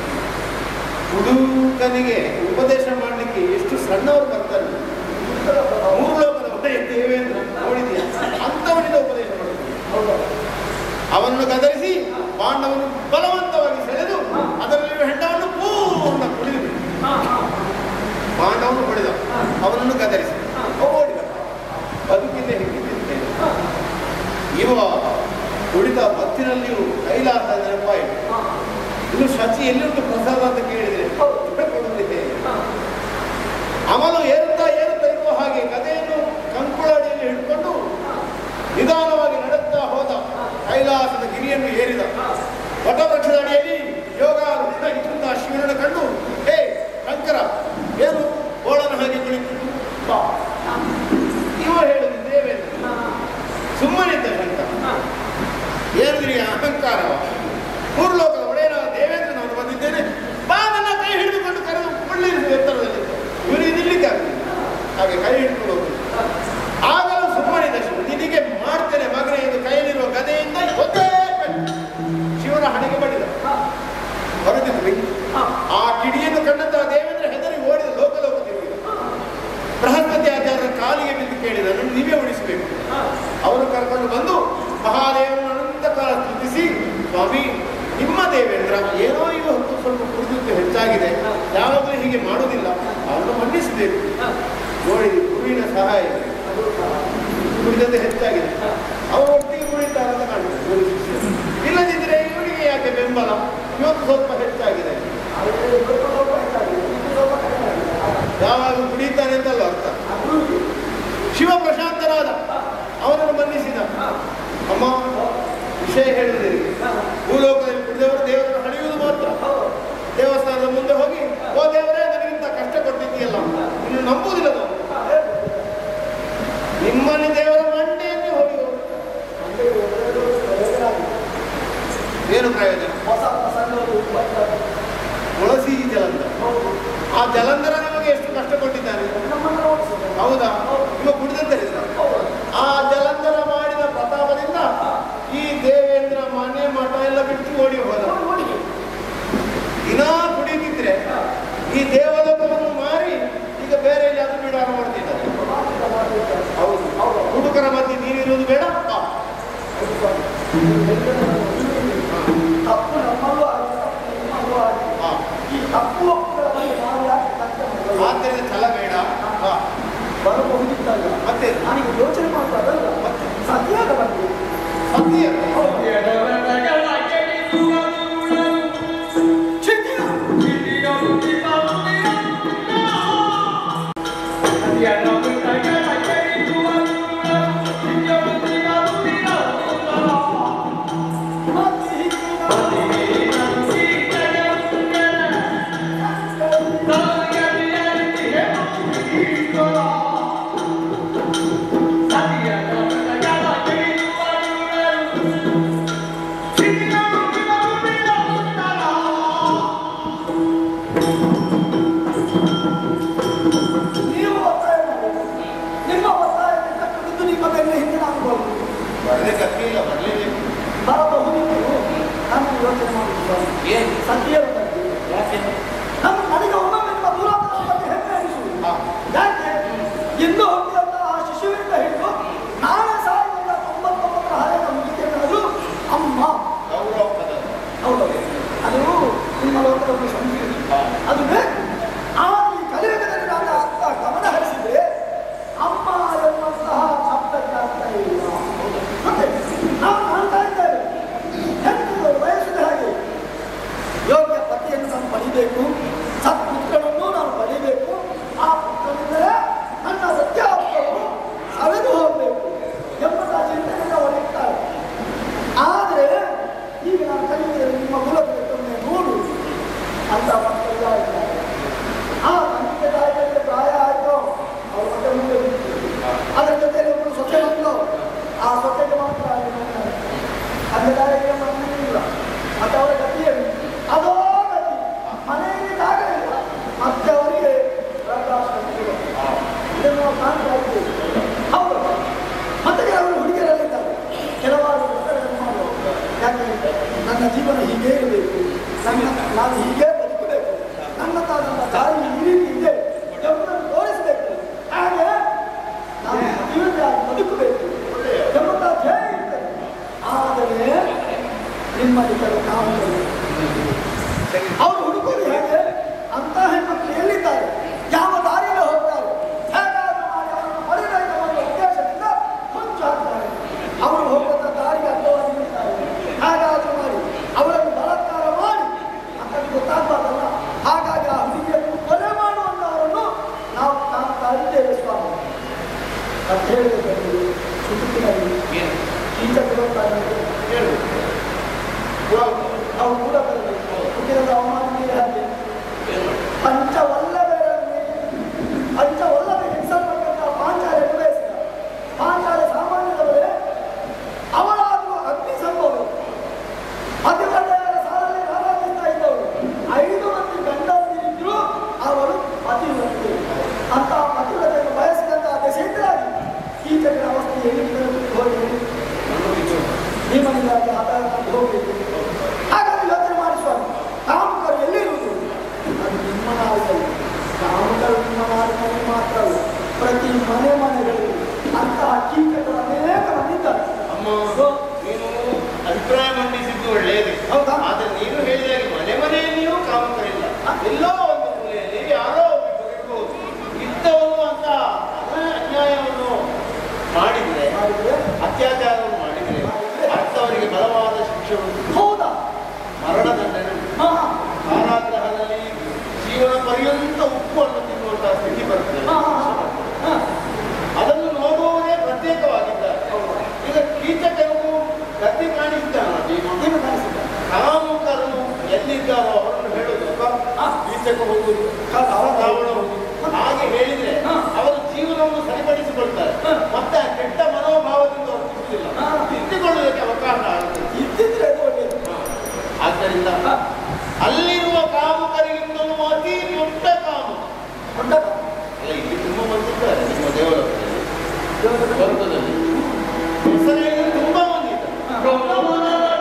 ಹುಡುಗನಿಗೆ ಉಪದೇಶ ಮಾಡಲಿಕ್ಕೆ ಎಷ್ಟು ಸಣ್ಣವರು ಬರ್ತಾರೆ. ಮೂರು ಲೋಕದ ಒಡೆಯ ದೇವೇಂದ್ರ ನೋಡಿದೆಯಾ, ಅಂಥವನಿಂದ ಉಪದೇಶ ಮಾಡುವುದು. ಅವನನ್ನು ಕದರಿಸಿ ಬಾಂಡವನ್ನು ಬಲವಂತವಾಗಿ ಸೆಳೆದು ಅದರಲ್ಲಿರುವ ಹೆಂಡವನ್ನು ಪೂರ್ಣ ಕುಡಿದು ಬಾಂಡವನ್ನು ಹೊಡೆದ, ಅವನನ್ನು ಕದರಿಸಿ ಓಡಿದ. ಬದುಕಿಂದ ಹಿಡಿದಿದ್ದೇನೆ. ಇವ ಕುಡಿದ ಭಕ್ತಿನಲ್ಲಿಯೂ ಕೈಲಾಸ ನೆನಪಾಯಿತು. ಇನ್ನು ಶಚಿ ಎಲ್ಲಿಂದ ಪ್ರಸಾದ ಅಂತ ಕೇಳಿದರೆ ಕೊಡಲಿಕ್ಕೆ ಅಮಲು ಏರುತ್ತಾ ಏರುತ್ತಾ ಇರುವ ಹಾಗೆ ಗದೆಯನ್ನು ಕಂಕುಳಾಡಿಯಲ್ಲಿ ಹಿಡ್ಕೊಂಡು ನಿಧಾನವಾಗಿ ನಡೆಯುತ್ತಾ ಹೋದ. ಕೈಲಾಸದ ಗಿರಿಯನ್ನು ಏರಿದ. ವಟವೃಕ್ಷದ ಅಡಿಯಲ್ಲಿ ಯೋಗ ಇದ್ದ ಶಿವನನ್ನು ಕಂಡು, ಹೇ ಶಂಕರ, ಏನು ಗೋಳನ ಹಾಗೆ ಕುಳಿತು ಬಾ. ಇವ ಹೇಳುದು ದೇವೇಂದ್ರ ಸುಮ್ಮನಿದ್ದ ಶಂಕರ. ಏನಿದ್ರಿ ಅಹಂಕಾರವ? ಮೂರು ಲೋಕದ ಒಡೆಯನಾದ ದೇವೇಂದ್ರ ನಾನು ಬಂದಿದ್ದೇನೆ, ಬಾ, ನನ್ನ ಕೈ ಹಿಡಿದುಕೊಂಡು ಕರೆದು ಕೊಳ್ಳಿರಿಸುವ ಎತ್ತರದಲ್ಲಿ ಇವನಿಗೆ ನಿಲ್ಲಿಕ್ಕೆ ಆಗ್ತದೆ. ಹಾಗೆ ಕೈ ಹಿಡ್ಕೊಂಡು ಹೋಗುದು. ಆಗಲೂ ಸುಮ್ಮನಿದ್ದ ಶಿವ, ನಿನಗೆ ಮಾಡ್ತೇನೆ ಮಗನೇ ಎಂದು ಕೈಯಲ್ಲಿರುವ ಗದೆಯಿಂದ ಒತ್ತೇ ಶಿವನ ಹಣೆಗೆ ಬಡಿದ. ಕರ್ಕೊಂಡು ಬಂದು ಮಹಾದೇವನ ಅನಂತ ಕಾಲ ಸ್ತುತಿಸಿ, ಸ್ವಾಮಿ ನಿಮ್ಮ ದೇವೇಂದ್ರ ಏನೋ ಇವತ್ತು ಸ್ವಲ್ಪ ಕುಡಿದಕ್ಕೆ ಹೆಚ್ಚಾಗಿದೆ, ಯಾವಾಗಲೂ ಹೀಗೆ ಮಾಡುವುದಿಲ್ಲ, ಅವರನ್ನು ಮನ್ನಿಸಬೇಕು. ನೋಡಿ ಗುರುವಿನ ಸಹಾಯ ಕುಡಿದದ್ದು ಹೆಚ್ಚಾಗಿದೆ, ಅವರು ಒಟ್ಟಿಗೆ ಕುಡಿತಾರೆ ಅಂತ ಕಾಣ್ತದೆ ಗುರು ಶಿಷ್ಯರು. ಇಲ್ಲದಿದ್ದರೆ ಇವನಿಗೆ ಯಾಕೆ ಬೆಂಬಲ, ಇವತ್ತು ಸ್ವಲ್ಪ ಹೆಚ್ಚಾಗಿದೆ, ಯಾವಾಗ ಕುಡಿಯುತ್ತಾನೆ ಅಂತಲ್ಲ ಅರ್ಥ. ಶಿವ ಪ್ರಶಾಂತನಾದ, ಅವನನ್ನು ಮನ್ನಿಸಿದ. ಅಮ್ಮ ವಿಷಯ ಹೇಳುವುದಿಲ್ಲ, ಭೂಲೋಕದಲ್ಲಿ ಕುಡಿದವರು ದೇವರನ್ನು ಹಣಿಯುವುದು ಮಾತ್ರ. ದೇವಸ್ಥಾನದ ಮುಂದೆ ಹೋಗಿ, ಓ ದೇವರೇ ನನಗಿಂತ ಕಷ್ಟ ಕೊಟ್ಟಿದ್ದೀಯಲ್ಲ, ಇನ್ನು ನಂಬುವುದಿಲ್ಲ ನಾವು. ನಿಮ್ಮಲ್ಲಿ ದೇವರ ಮಂಡೆಯಲ್ಲಿ ಹೋಗಿ ಏನು ಪ್ರಯೋಜನ? ತುಳಸಿ ಜಲಂಧರ, ಆ ಜಲಂಧರ ನಮಗೆ ಎಷ್ಟು ಕಷ್ಟ ಕೊಟ್ಟಿದ್ದಾನೆ, ಹೌದಾ? ಇವ ಕುಡಿದಂತರಿಲ್ಲ. ಆ ಜಲಂಧರ ಮಾಡಿದ ಪ್ರತಾಪದಿಂದ ಈ ದೇವೇಂದ್ರ ಮನೆ ಮಠ ಎಲ್ಲ ಬಿಟ್ಟು ಓಡಿ ಹೋದ. ದಿನಾ ಕುಡಿದಿದ್ರೆ ಈ ದೇವಲೋಕವನ್ನು ಮಾರಿ ಈಗ ಬೇರೆ ಯಾರು ಬಿಡಾರ ಮಾಡ್ತಿದ್ದಾರೆ. ಹೌದು, ಹುಡುಗರ ಮಧ್ಯೆ ನೀರಿರುವುದು ಬೇಡ. ಆದ್ದರಿಂದ ಛಲ ಬೇಡ ಬರಬಹುದಿದ್ದಾಗ ಮತ್ತೆ ನನಗೆ ಯೋಚನೆ ಮಾಡ್ತಾರಲ್ಲ, ಮತ್ತೆ ಸತ್ಯದ ಬಗ್ಗೆ ಸತ್ಯ ಹಾಗಾಗಿ ಯೋಚನೆ ಮಾಡಿ ಸ್ವಾಮಿ, ಕಾಮಕರು ಎಲ್ಲಿರುವುದು? ಅದು ನಿಮ್ಮ ನಾಡಿನಲ್ಲಿ. ಕಾಮಕರು ನಿಮ್ಮ ನಾಡಿನಲ್ಲಿ ಮಾತ್ರ ಅಲ್ಲ, ಪ್ರತಿ ಮನೆ ಮನೆಗಳಲ್ಲಿ ಅಂತಹ ಕೀಟಗಳು ಅನೇಕ ಬಂದಿದ್ದಾರೆ. ಅಮ್ಮ ಕಾಮಕರಿಲ್ಲ. ಎಲ್ಲೋ ಒಂದು ಮೂಲೆಯಲ್ಲಿ ಯಾರೋ ಇರಬಹುದು. ಇದ್ದವನು ಅಂತ ಅನ್ಯಾಯವನ್ನು ಮಾಡಿದ್ರೆ, ಅತ್ಯಾಚಾರವನ್ನು ಮಾಡಿದ್ರೆ ಅಂಥವರಿಗೆ ಬಲವಾದ ಶಿಕ್ಷೆ ಉಂಟು. ಹೌದಾ? ಮರಣದಂಡನೆ, ಕಾರಾಗೃಹದಲ್ಲಿ ಜೀವನ ಪರ್ಯಂತ ಉಪ್ಪನ್ನು ತಿನ್ನುವಂತಹ ಸ್ಥಿತಿ ಬರ್ತದೆ. ಅದನ್ನು ನೋಡುವವರೇ ಪ್ರತ್ಯೇಕವಾಗಿದ್ದಾರೆ. ಈಗ ಕೀಚಕರಿಗೂ ಗತಿ ಕಾಣಿಸಿದ್ದಾನ ಭೀಮ. ಕಾಮುಕರು ಎಲ್ಲಿದ್ದಾರೋ ಅವರನ್ನು ಹೇಳುದು ಕೀಚಕ ಹೋಗುದು, ರಾವಣ ಹೋಗುದು. ಹಾಗೆ ಹೇಳಿದ್ರೆ ಅವರು ಜೀವನವನ್ನು ಸರಿಪಡಿಸಿಕೊಳ್ತಾರೆ. ಮತ್ತೆ ಆ ಕೆಟ್ಟ ಮನೋಭಾವದಿಂದ ಅವರು ತಿದ್ದುದಿಲ್ಲ, ತಿದ್ದುಕೊಳ್ಳುವುದಕ್ಕೆ ಅವಕಾಶ ಆಗುತ್ತದೆ. ಇದ್ದಿದ್ರೆ ಆದ್ದರಿಂದ ಅಲ್ಲಿರುವ ಕಾಮುಕರಿಗಿಂತಲೂ ಅತಿ ದೊಡ್ಡ ಕಾಮ ಅಲ್ಲ, ಇಲ್ಲಿ ತುಂಬ ಬಂದಿದ್ದಾರೆ ನಿಮ್ಮ ದೇವಲೋಕದಲ್ಲಿ, ಸ್ವರ್ಗದಲ್ಲಿ ಹೆಸರು ತುಂಬಾ ಬಂದಿದ್ದಾರೆ.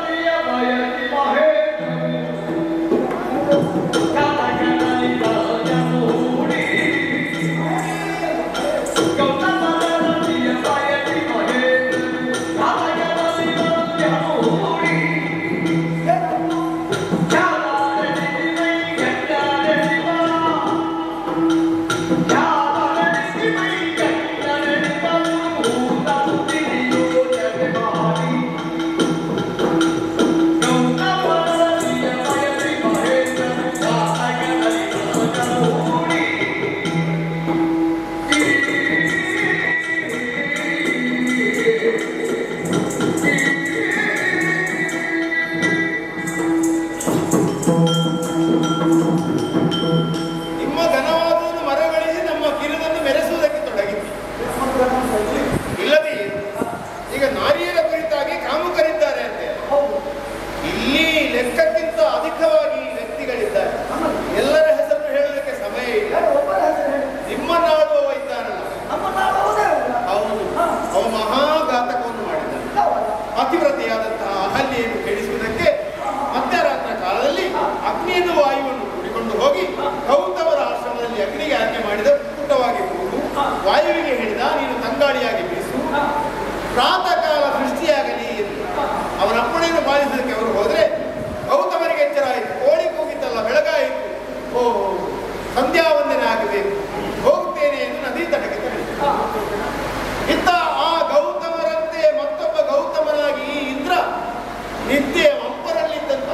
ಪತಿವ್ರತೆಯಾದಂತಹ ಅಹಲ್ಯೆಯನ್ನು ಕೆಡಿಸುವುದಕ್ಕೆ ಮಧ್ಯರಾತ್ರಿ ಕಾಲದಲ್ಲಿ ಅಗ್ನಿಯನ್ನು ವಾಯುವನ್ನು ಕೂಡಿಕೊಂಡು ಹೋಗಿ ಕೌತವರ ಆಶ್ರಮದಲ್ಲಿ ಅಗ್ನಿಗೆ ಆಜ್ಞೆ ಮಾಡಿದ ಪುಟವಾಗಿ ಕೂಡು ವಾಯುವಿಗೆ ಹೇಳಿದ, ನೀನು ತಂಗಾಳಿಯಾಗಿ ಬೀಸು, ಪ್ರಾತಃ ಕಾಲ ಸೃಷ್ಟಿಯಾಗಲಿ ಎಂದು ಅವನ ಅಪ್ಪಣೆಯನ್ನು ಪಾಲಿಸೋದಕ್ಕೆ ಅವರು ಹೋದರೆ ಗೌತಮರಿಗೆ ಎಚ್ಚರ ಆಯಿತು. ಕೋಳಿ ಕೂಗಿತ್ತಲ್ಲ, ಬೆಳಗಾಯಿತು, ಓಹೋ ಸಂಧ್ಯಾ ವಂದನೆ ಆಗಬೇಕು, ಹೋಗುತ್ತೇನೆ ಎಂದು ನದಿ ತಟಕ್ಕೆ ತೆರಳಿದ. ಇತ್ತ ಆ ಗೌತಮರಂತೆ ಮತ್ತೊಬ್ಬ ಗೌತಮನಾಗಿ ಇಂದ್ರ ನಿತ್ಯ ಒಬ್ಬರಲ್ಲಿದ್ದಂತ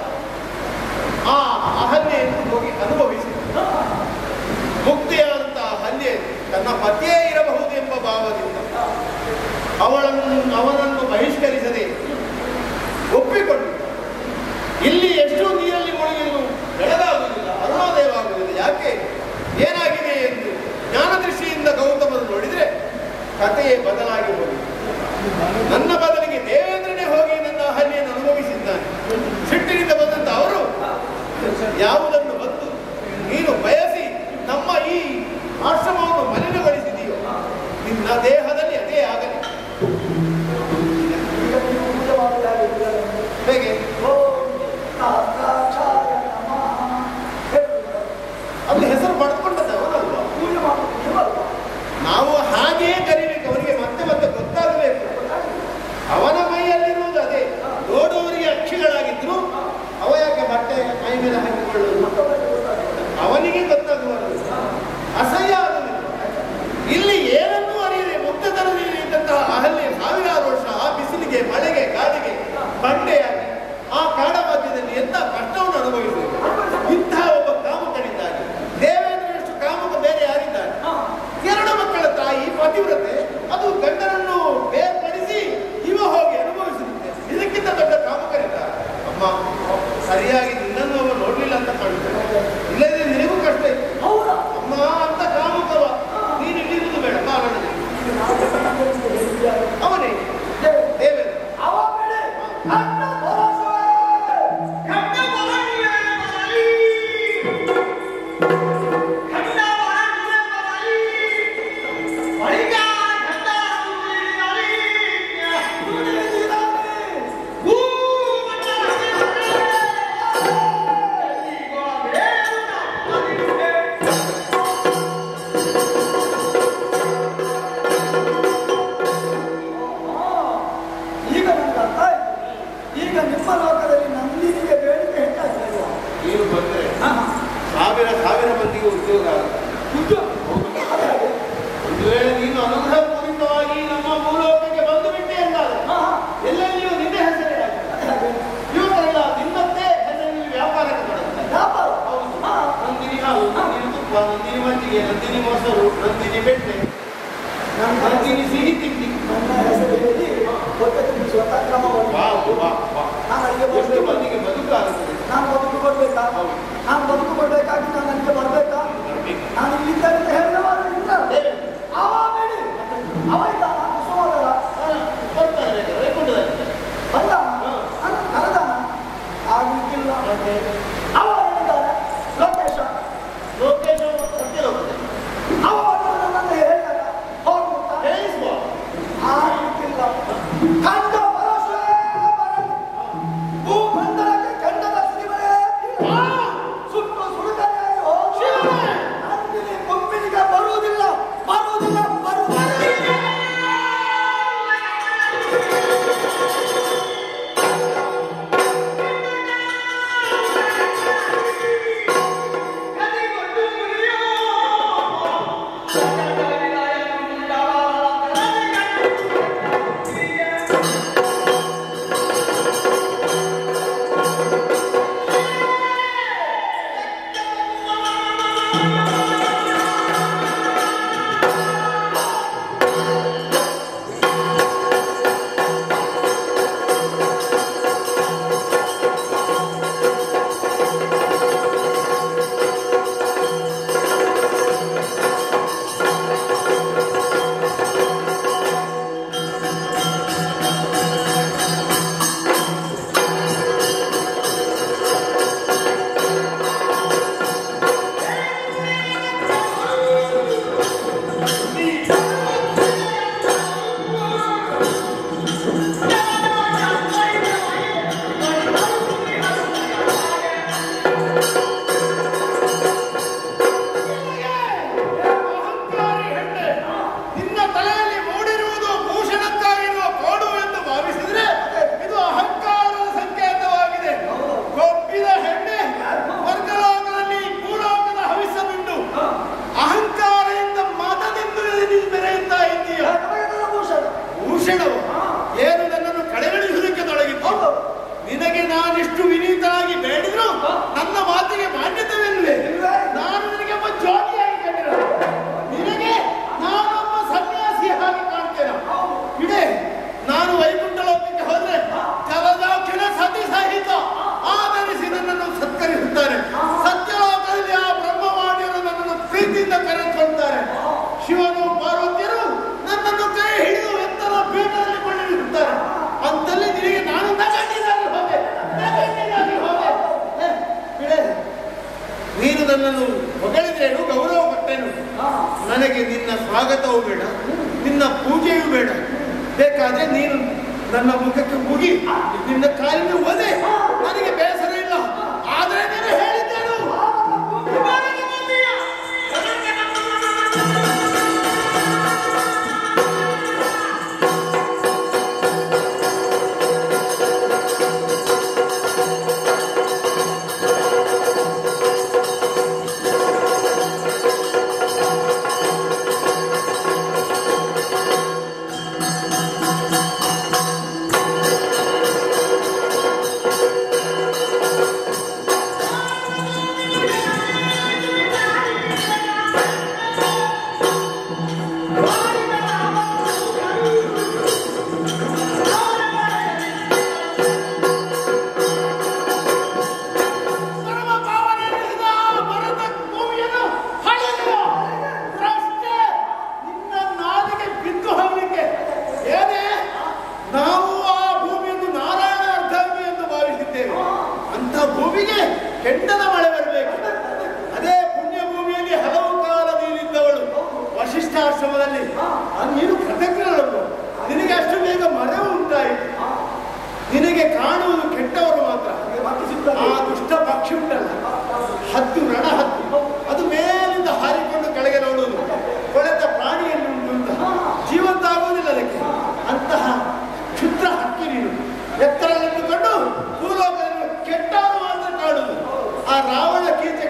ಆ ಅಹಲ್ಯೆಯನ್ನು ಹೋಗಿ ಅನುಭವಿಸಿದ. ಮುಕ್ತಿಯಾದಂತಹ ಅಹಲ್ಯೆ ತನ್ನ ಪತಿಯೇ ಇರಬಹುದು ಎಂಬ ಭಾವದಿಂದ ಅವಳನ್ನು ಅವನನ್ನು ಬಹಿಷ್ಕರಿಸದೆ ಒಪ್ಪಿಕೊಂಡು, ಇಲ್ಲಿ ಎಷ್ಟು ನೀರಲ್ಲಿ ಮುಳುಗಿದ್ರು ಬೆಳಗಾಗುವುದಿಲ್ಲ, ಅರುಣೋದಯವಾಗುವುದಿಲ್ಲ, ಯಾಕೆ ಏನಾಗಿದೆ ಎಂದು ಜ್ಞಾನದೃಷ್ಟಿಯಿಂದ ಗೌತಮರು ನೋಡಿದರೆ ಕಥೆಯೇ ಬದಲಾಗಿ ಹೋಗಿದೆ. ನನ್ನ ಬದಲಿಗೆ ದೇವೇಂದ್ರನೇ ಹೋಗಿ ನನ್ನ ಅಹಲ್ಯೆಯನ್ನು ಅನುಭವಿಸಿದ್ದಾನೆ. ಸಿಟ್ಟಿನಿಂದ ಬಂದಂತ ಅವರು ಯಾವುದನ್ನು ಬಂದು ನೀನು ಬಯಸಿ ನಮ್ಮ ಈ ಆಶ್ರಮವನ್ನು ಮಲಿನಗೊಳಿಸಿದೆಯೋ ನಿನ್ನ ದೇಹದಲ್ಲಿ ಅದೇ ಆಗಲಿ. ಹೇಗೆ ಅದು ಹೆಸರು ಪಡೆದುಕೊಂಡದ್ದು ಅವರಲ್ವಾ? ನಾವು ಹಾಗೆಯೇ ಕರಿಬೇಕು, ಅವರಿಗೆ ಮತ್ತೆ ಮತ್ತೆ ಗೊತ್ತಾಗಬೇಕು. ಅವನ ಮೈಯಲ್ಲಿರುವುದು ಅದೇ. ನೋಡುವವರಿಗೆ ಅಕ್ಷಿಗಳಾಗಿದ್ರು ಅವ ಯಾಕೆ ಬಟ್ಟೆ ಮೈ ಮೇಲೆ ಹಾಕಿಕೊಳ್ಳುವುದು? ಅವನಿಗೆ ಗೊತ್ತಾಗುವುದು, ಅಸಹ್ಯ ಆಗುವುದಿಲ್ಲ. ಇಲ್ಲಿ ಏನನ್ನೂ ಅರಿಯದೆ ಮುಕ್ತತನದಲ್ಲಿ ಇದ್ದಂತಹ ಅಹಲ್ಯೆ ಸಾವಿರಾರು ವರ್ಷ ಆ ಬಿಸಿಲಿಗೆ, ಮಳೆಗೆ, ಗಾಳಿಗೆ ಬಂಡೆಯಾಗಿ ಆ ಕಾಡ ಮಧ್ಯದಲ್ಲಿ ಎಂತ ಕಷ್ಟವನ್ನು ಅನುಭವಿಸಬೇಕು. ಇಂತಹ ಒಬ್ಬ ಕಾಮಕನಿದ್ದಾನೆ. ದೇವೇಂದ್ರನಷ್ಟು ಕಾಮಕ ಬೇರೆ ಯಾರಿದ್ದಾನೆ? ಎರಡು ಮಕ್ಕಳ ತಾಯಿ ಪತಿವ್ರತೆ, ಅದು ಗಂಡನನ್ನು ಬೇರ್ಪಡಿಸಿ ಇವ ಹೋಗಿ ಅನುಭವಿಸುತ್ತೆ. ಇದಕ್ಕಿಂತ ದೊಡ್ಡ ಕಾಮಕರಿದ್ದಾರೆ. ಅಮ್ಮ ಸರಿಯಾಗಿ ನಿನ್ನನ್ನು ನೋಡ್ಲಿಲ್ಲ ಅಂತ ಕಾಣುತ್ತೆ. ಸಾವಿರ ಸಾವಿರ ಮಂದಿಗೆ ಉದ್ಯೋಗ ಆಗುತ್ತೆ. ಉದ್ಯೋಗ ಒಂದು ವೇಳೆ ನೀನು ಅನುಗ್ರಹ ಪೂರಿತವಾಗಿ ನಮ್ಮ ಮೂಲೋಕಕ್ಕೆ ಬಂದು ಬಿಟ್ಟೆ ಎಂದಾಗ ಎಲ್ಲೆಲ್ಲಿಯೂ ನಿನ್ನ ಹೆಸರೇ ಆಗ್ತದೆ. ಇವರೆಲ್ಲ ನಿನ್ನಂತೆ ಹೆಸರಿನಲ್ಲಿ ವ್ಯಾಪಾರಕ್ಕೆ ಬರುತ್ತೆ. ವ್ಯಾಪಾರ ಹೌದು. ನಂದಿನಿ ಹಾಲು, ನಂದಿನಿ ತುಪ್ಪ, ನಂದಿನಿ ಮಜ್ಜಿಗೆ, ನಂದಿನಿ ಮೊಸರು, ನಂದಿನಿ ಬೆಣ್ಣೆ, ನಂದಿನಿ ಸಿಹಿ ತಿಂಡಿ. ನನ್ನ ಹೆಸರಲ್ಲಿ ಹೊಟ್ಟೆ ತುಂಬಿಸುವಂತ ಕ್ರಮವನ್ನು ವಾ ವಾ ವಾ. ನಾನು ಅಲ್ಲಿಗೆ ಎಷ್ಟು ಬರಬೇಕು. ಮಂದಿಗೆ ಬದುಕಾಗುತ್ತದೆ. ನಾನು ಬದುಕು ಕೊಡ್ಬೇಕಾ? ನಾನು ಬದುಕು ಕೊಡ್ಬೇಕಾಗಿ ನಾನು ಅಲ್ಲಿಗೆ ಬರ್ಬೇಕಾ? ನಾನು ಇಲ್ಲಿದ್ದರೆ ಅಂತ ಹೇಳಿದವರು ಇಲ್ಲ. ಅವ ಬೇಡಿ ಅವ ಇದ್ದ ಕುಸುಮೋದರ ಬರ್ತಾರೆ ಬೇಕಾದ್ರೆ ಕೊಂಡದಾಗ್ತದೆ. ಬಂದ ಕರೆದಾನ ಆಗ್ಲಿಕ್ಕಿಲ್ಲ. ಅವ ಹೇಳಿದ್ದಾನೆ ಲೋಕೇಶ. ಲೋಕೇಶ ಸತ್ಯ ಹೋಗ್ತದೆ. ಅವ ನನ್ನನ್ನು ಹೇಳಿದಾಗ ಹೋಗ್ಬಿಟ್ಟ. ಹೇಳಿಸುವ ಆಗ್ಲಿಕ್ಕಿಲ್ಲ. ಕಂಡ ಭರವಸೆ ಬರಲಿ. ಭೂ ಬಂಧನಕ್ಕೆ ಕೆಂಡದ ಸಿರಿಮಳೆ ಸುಟ್ಟು ಸುಡುತ್ತಾನೆ. ನಂದಿನಿ ಕೊಂಬಿನಿಗೆ ಬರುವುದಿಲ್ಲ ಬರುವುದಿಲ್ಲ ಬರುವುದಿಲ್ಲ. ಏನು ನನ್ನನ್ನು ಕಡೆಗಣಿಸುವುದಕ್ಕೆ ತೊಡಗಿತ್ತು. ನಿನಗೆ ನಾನಿಷ್ಟು ವಿನೀತನಾಗಿ ಬೇಡಿದ್ರು ನನ್ನ ಮಾತಿಗೆ ಮಾನ್ಯತೆವಿಲ್ಲವೇ? ನಾನು ನಿನಗೆ ಒಬ್ಬ ಜೋಗಿಯಾಗಿ ಕಂಡಿರ, ನಿನಗೆ ನಾನೊಬ್ಬ ಸನ್ಯಾಸಿ ಹಾಗೆ ಕಾಣ್ತೇನೆ. ಇಡೇ ನಾನು ವೈಕುಂಠ ಲೋಕಕ್ಕೆ ಹೋದ್ರೆ ಜಲದಾಕ್ಷಿಣ ಸತಿ ಸಹಿತ ಆಧರಿಸಿ ನನ್ನನ್ನು ಸತ್ಕರಿಸುತ್ತಾರೆ. ಸತ್ಯಲೋಕದಲ್ಲಿ ಆ ಬ್ರಹ್ಮವಾಣಿಯರು ನನ್ನನ್ನು ಪ್ರೀತಿಯಿಂದ ಕರೆದುಕೊಳ್ತಾರೆ. ಶಿವನು ಪಾರ್ವತಿಯರು ನನ್ನನ್ನು ಕೈ ಹಿಡಿದು ಎತ್ತರ ಪೀಠದಲ್ಲಿ ಕೊಂಡಿರುತ್ತಾರೆ. ಅಂತಲ್ಲಿ ನಿನಗೆ ನಾನು ನಗಣ್ಯನಾಗಿ ಹೋದೆ ನಗಣ್ಯನಾಗಿ ಹೋದೆ. ನೀನು ನನ್ನನ್ನು ಹೊಗಳಿದ್ರೇನು, ಗೌರವ ಪಟ್ಟೇನು. ನನಗೆ ನಿನ್ನ ಸ್ವಾಗತವೂ ಬೇಡ, ನಿನ್ನ ಪೂಜೆಯೂ ಬೇಡ. ಬೇಕಾದ್ರೆ ನೀನು ನನ್ನ ಮುಖಕ್ಕೆ ಮುಗಿ ನಿನ್ನ ಕಾಲಿನ ಒದೆ, ನನಗೆ ಬೇಸರ ಇಲ್ಲ. ಆದರೆ ನೀನು ಹೇಳಿದ್ದೇನು ಕೆಂಡದ ಮಳೆ ಬರಬೇಕು. ಅದೇ ಪುಣ್ಯ ಭೂಮಿಯಲ್ಲಿ ಹಲವು ಕಾಲ ನೀನಿದ್ದವಳು ವಶಿಷ್ಠಾಶ್ರಮದಲ್ಲಿ. ನೀನು ಕೃತಜ್ಞರನ್ನು, ನಿನಗೆ ಅಷ್ಟು ಬೇಗ ಮರವು ಉಂಟಾಯಿತು. ನಿನಗೆ ಕಾಣುವುದು ಕೆಟ್ಟವರು ಮಾತ್ರ. ಆ ದುಷ್ಟ ಪಕ್ಷಿ ಉಂಟಲ್ಲ, ಹತ್ತು ರಣ ಹತ್ತು, ಅದು ಮೇಲಿಂದ ಹಾರಿಕೊಂಡು ಕೆಳಗೆ ನೋಡುವುದು. ಕೊಳೆತ ಪ್ರಾಣಿಯಲ್ಲಿ ಉಂಟು ಅಂತ ಜೀವಂತ ಆಗುವುದಿಲ್ಲ ಅದಕ್ಕೆ. ಅಂತಹ ಕ್ಷುದ್ರ ಹಕ್ಕಿ ನೀನು ಎತ್ತರ ನಿಂತುಕೊಂಡು ಭೂಲೋಕದಲ್ಲಿ ಕೆಟ್ಟವರು ಮಾತ್ರ ಕಾಣುವುದು. ಆ ರಾವಣ ಕೀಚಕ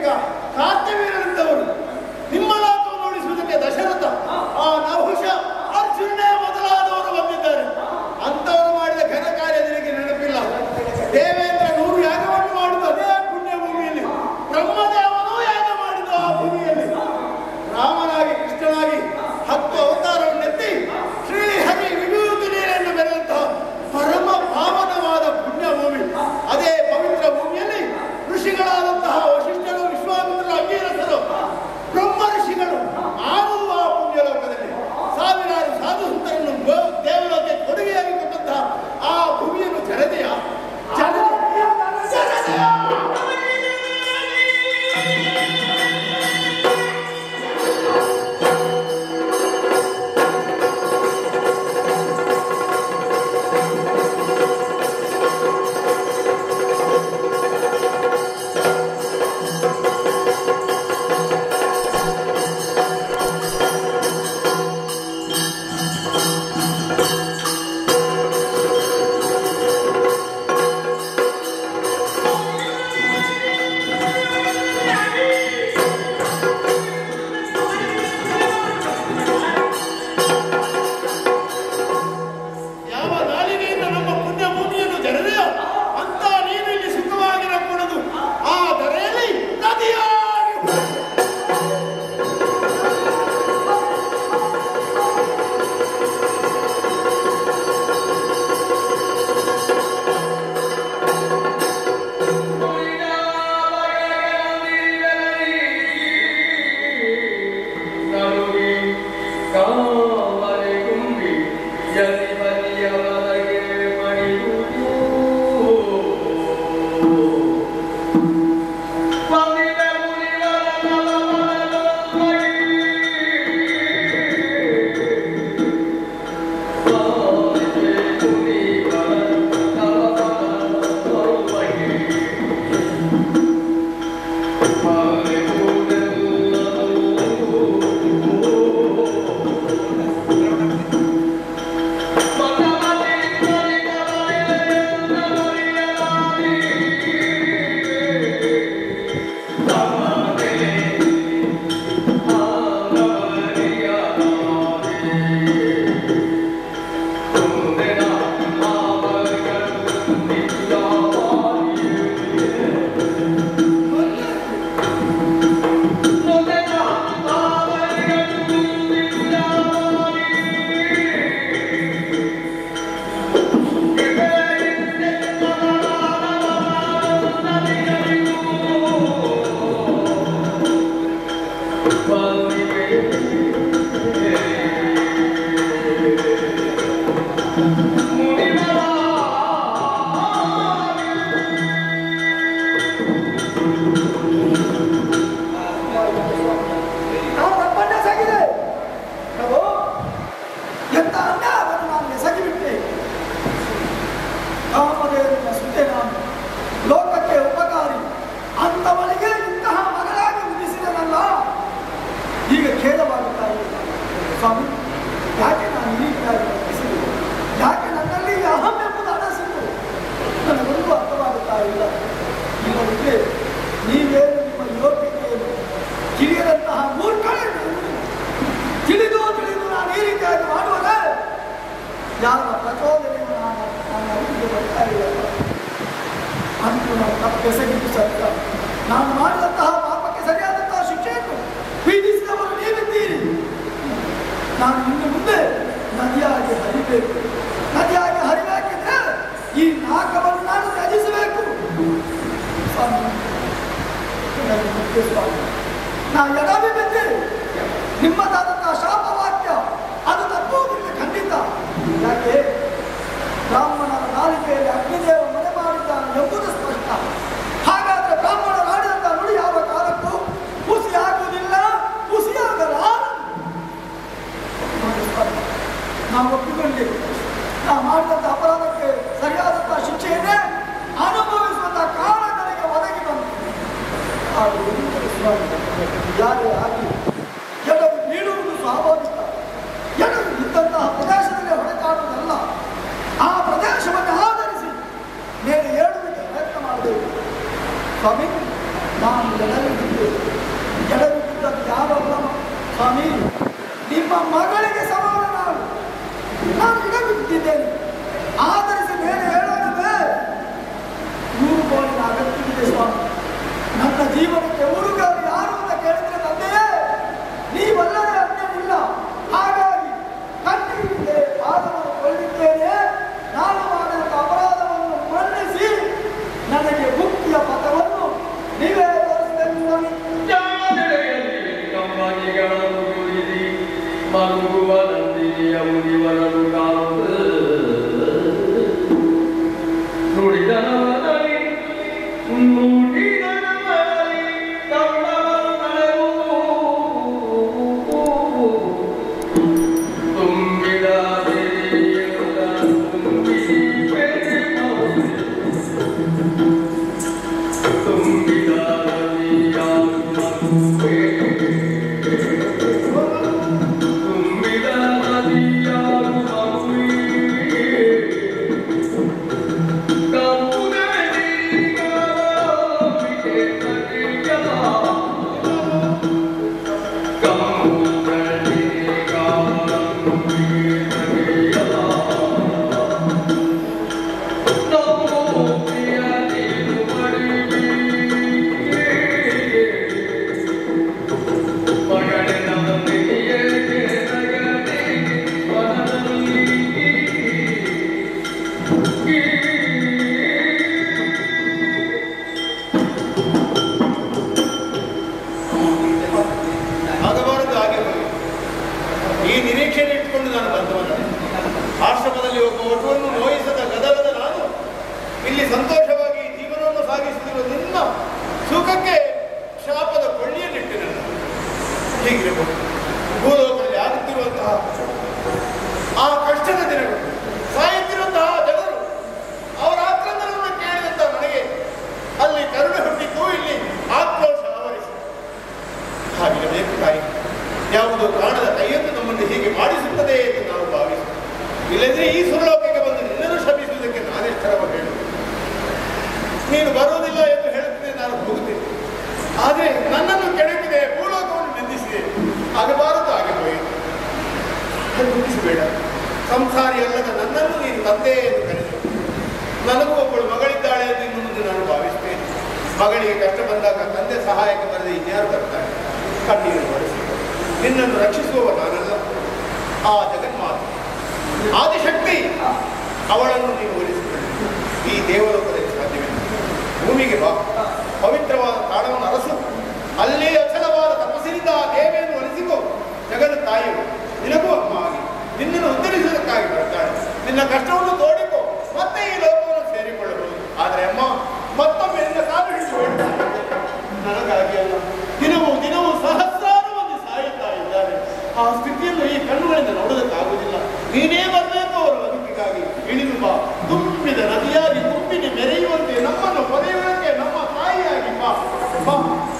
ಕಾಣದ ಕೈಯತ್ತು ನಮ್ಮನ್ನು ಹೀಗೆ ಮಾಡಿಸುತ್ತದೆ ಎಂದು ನಾವು ಭಾವಿಸುತ್ತೇವೆ. ಇಲ್ಲದ್ರೆ ಈ ಸುರಲೋಕಕ್ಕೆ ಬಂದು ನಿನ್ನನ್ನು ಶ್ರಮಿಸುವುದಕ್ಕೆ ನಾನೆಷ್ಟರವ ಹೇಳು. ನೀನು ಬರುವುದಿಲ್ಲ ಎಂದು ಹೇಳುತ್ತದೆ, ನಾನು ಹೋಗುತ್ತೇನೆ. ಆದರೆ ನನ್ನನ್ನು ಕೆಣಕಿದೆ, ಭೂಲೋಕವನ್ನು ನಿಂದಿಸಿದೆ, ಆಗಬಾರದು ಹಾಗೆ ಹೋಯಿತು. ದುಃಖಿಸಬೇಡ. ಸಂಸಾರಿ ಅಲ್ಲದ ನನ್ನನ್ನು ನೀನು ತಂದೆ ಎಂದು ಕರೆದು ನನಗೂ ಒಬ್ಬಳು ಮಗಳಿದ್ದಾಳೆ ಎಂದು ಇನ್ನು ಮುಂದೆ ನಾನು ಭಾವಿಸ್ತೇನೆ. ಮಗಳಿಗೆ ಕಷ್ಟ ಬಂದಾಗ ತಂದೆ ಸಹಾಯಕ್ಕೆ ಬರದೆ ಇನ್ಯಾರು ಬರ್ತಾನೆ? ಕಣ್ಣೀರು ಹೊಡೆಸಿ ನಿನ್ನನ್ನು ರಕ್ಷಿಸುವವ ನಾನಲ್ಲ, ಆ ಜಗನ್ಮಾತೆ ಆದಿಶಕ್ತಿ, ಅವಳನ್ನು ನೀವು ಒಲಿಸಿಕೊಳ್ಳಿ. ಈ ದೇವಲೋಕದಲ್ಲಿ ಸಾಧ್ಯವಿಲ್ಲ. ಭೂಮಿಗೆ ಬಾ, ಪವಿತ್ರವಾದ ತಾಣವನ್ನು ಅರಸು, ಅಲ್ಲೇ ಅಚಲವಾದ ತಪಸ್ಸಿನಿಂದ ಆ ದೇವಿಯನ್ನು ಒಲಿಸಿಕೋ. ಜಗದ ತಾಯಿಯು ನಿನಗೂ ಅಮ್ಮ ಆಗಿ ನಿನ್ನನ್ನು ಉತ್ತರಿಸುವುದಕ್ಕಾಗಿ ಬರ್ತಾಳೆ. ನಿನ್ನ ಕಷ್ಟವನ್ನು ತೋಡಿಕೋ, ಮತ್ತೆ ಈ ಲೋಕವನ್ನು ಸೇರಿಕೊಳ್ಳಬಹುದು. ಆದರೆ ಅಮ್ಮ, ಮತ್ತೊಮ್ಮೆ ನಿನ್ನ ಕಾಲು ಹಿಡಿದು ಹೇಳ್ತಾನೆ, ನನಗಾಗಿ ಅಲ್ಲ, ದಿನವೂ ದಿನವೂ ಸಹಸ್ರಾರು ಮಂದಿ ಸಾಯುತ್ತಾ ಇದ್ದಾರೆ. ಆ ಸ್ಥಿತಿಯನ್ನು ಈ ಕಣ್ಣುಗಳಿಂದ ನೋಡೋದಕ್ಕಾಗುವುದಿಲ್ಲ. ನೀನೇ ಬರಬೇಕು ಅವರ ಬದುಕಿಗಾಗಿ. ಇಳಿದು ಬಾ, ತುಂಬಿದ ನದಿಯಾಗಿ ತುಂಬಿನ ಮೆರೆಯುವಂತೆ ನಮ್ಮನ್ನು ಪೊರೆಯುವುದಕ್ಕೆ ನಮ್ಮ ತಾಯಿಯಾಗಿ ಬಾ ಬಾ.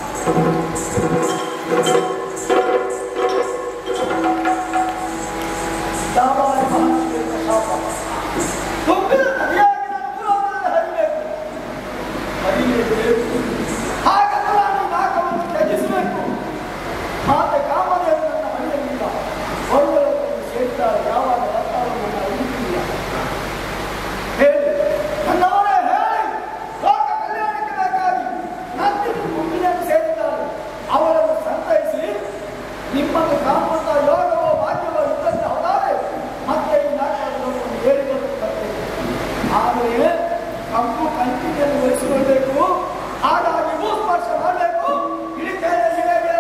ತುಂಬಿದ ನದಿಯಾಗಿ ನಾನು ಪುರಾಣದಲ್ಲಿ ಹರಿಬೇಕು, ಹರಿಯಬೇಕು. ಹಾಗಲ್ಲ, ನಾನು ನಾಕವನ್ನು ತ್ಯಜಿಸಬೇಕು. ಮಾತೆ ಕಾಮದೇವರು ನನ್ನ ಹರಿಯಲಿಲ್ಲ, ಹೊರಗಳನ್ನು ಸೇರಿದ್ದಾರೆ. ಯಾವಾಗ ಬರ್ತಾರೋ ನನ್ನ ಅರಿವಿಲ್ಲ. ಹೇಳಿ ನನ್ನವರೇ, ಹೇಳಿ, ಲೋಕ ಕಲ್ಯಾಣಕ್ಕೆ ಬೇಕಾಗಿ ನಂದಿನಿ ಗುಂಪಿನಲ್ಲಿ ಸೇರಿದ್ದಾರೆ. ಅವರನ್ನು ಸಂತೈಸಿ ನಿಮ್ಮನ್ನು ಕಾಣುವಂತ ಯೋಗವೋ ಭಾಗ್ಯವೋ ಇದ್ದಂತೆ ಹೋದಾರೆ ಮತ್ತೆ ಈ ನಾಟಕವನ್ನು ಹೇಳಿ ಬರ್ತೇನೆ. ಆದರೆ ಕಪ್ಪು ಕಂಚಿನಲ್ಲಿ ವಹಿಸಿಕೊಳ್ಬೇಕು. ಹಾಗಾಗಿ ಭೂಸ್ಪರ್ಶ ಮಾಡಬೇಕು. ಇಳಿತೇನೆ ಹೇಗೆ?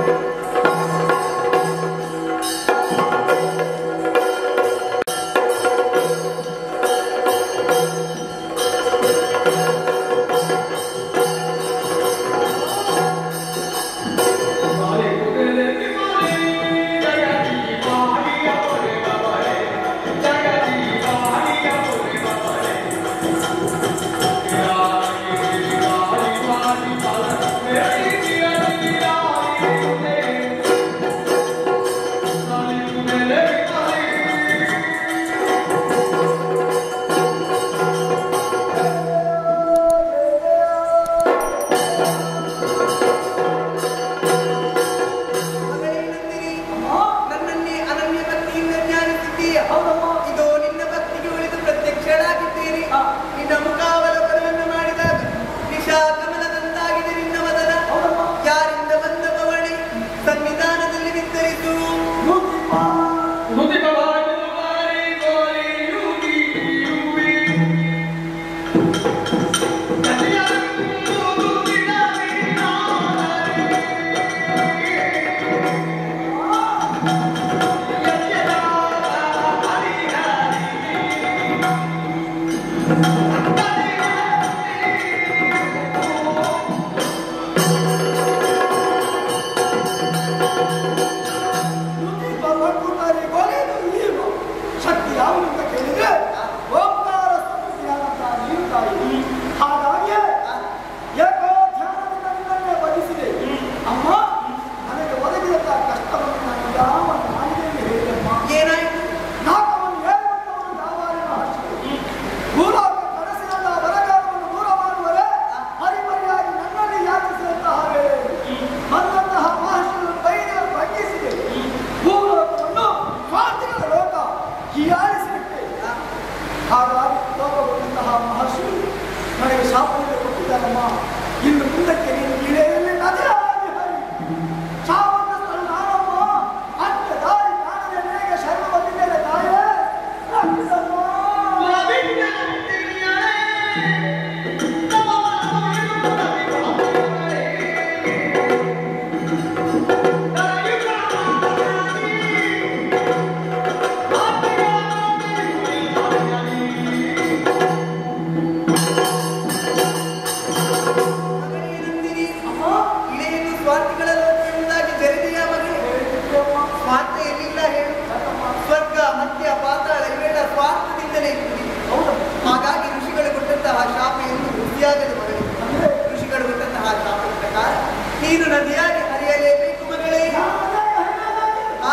ಇನ್ನು ಮುಂದಕ್ಕೆ ನೀನು ಇಳೆಯಲ್ಲಿ ನದಿಯಾಗಿ ಹರಿ. ಸಾವನ್ನ ಸ್ಥಳ ನಾನಮ್ಮ, ಅಂತ್ಯ ದಾರಿ ಕಾಣದೆ ನಿನಗೆ ಶರಣ ಬಂದಿದ್ದೇನೆ ತಾಯೇ. ರಕ್ಷಿಸಮ್ಮ. ಹಾಗಾಗಿ ಋಷಿಗಳು ಕೊಟ್ಟಂತಹ ಶಾಪ ಎಂದು ವೃತ್ತಿಯಾಗದ ಮಗಳೇ. ಋಷಿಗಳು ಕೊಟ್ಟಂತಹ ಶಾಪದ ಪ್ರಕಾರ ನೀನು ನದಿಯಾಗಿ ಹರಿಯಲೇಬೇಕು ಮಗಳೇ.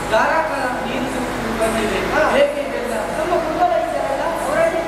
ಧಾರಾಕ ನೀರು ಬಂದಿದೆ. ಹೇಗೆ ಇದೆಲ್ಲ ನಮ್ಮ ಕುಟುಂಬ ಇದ್ದಾರಲ್ಲ ಅವರಲ್ಲಿ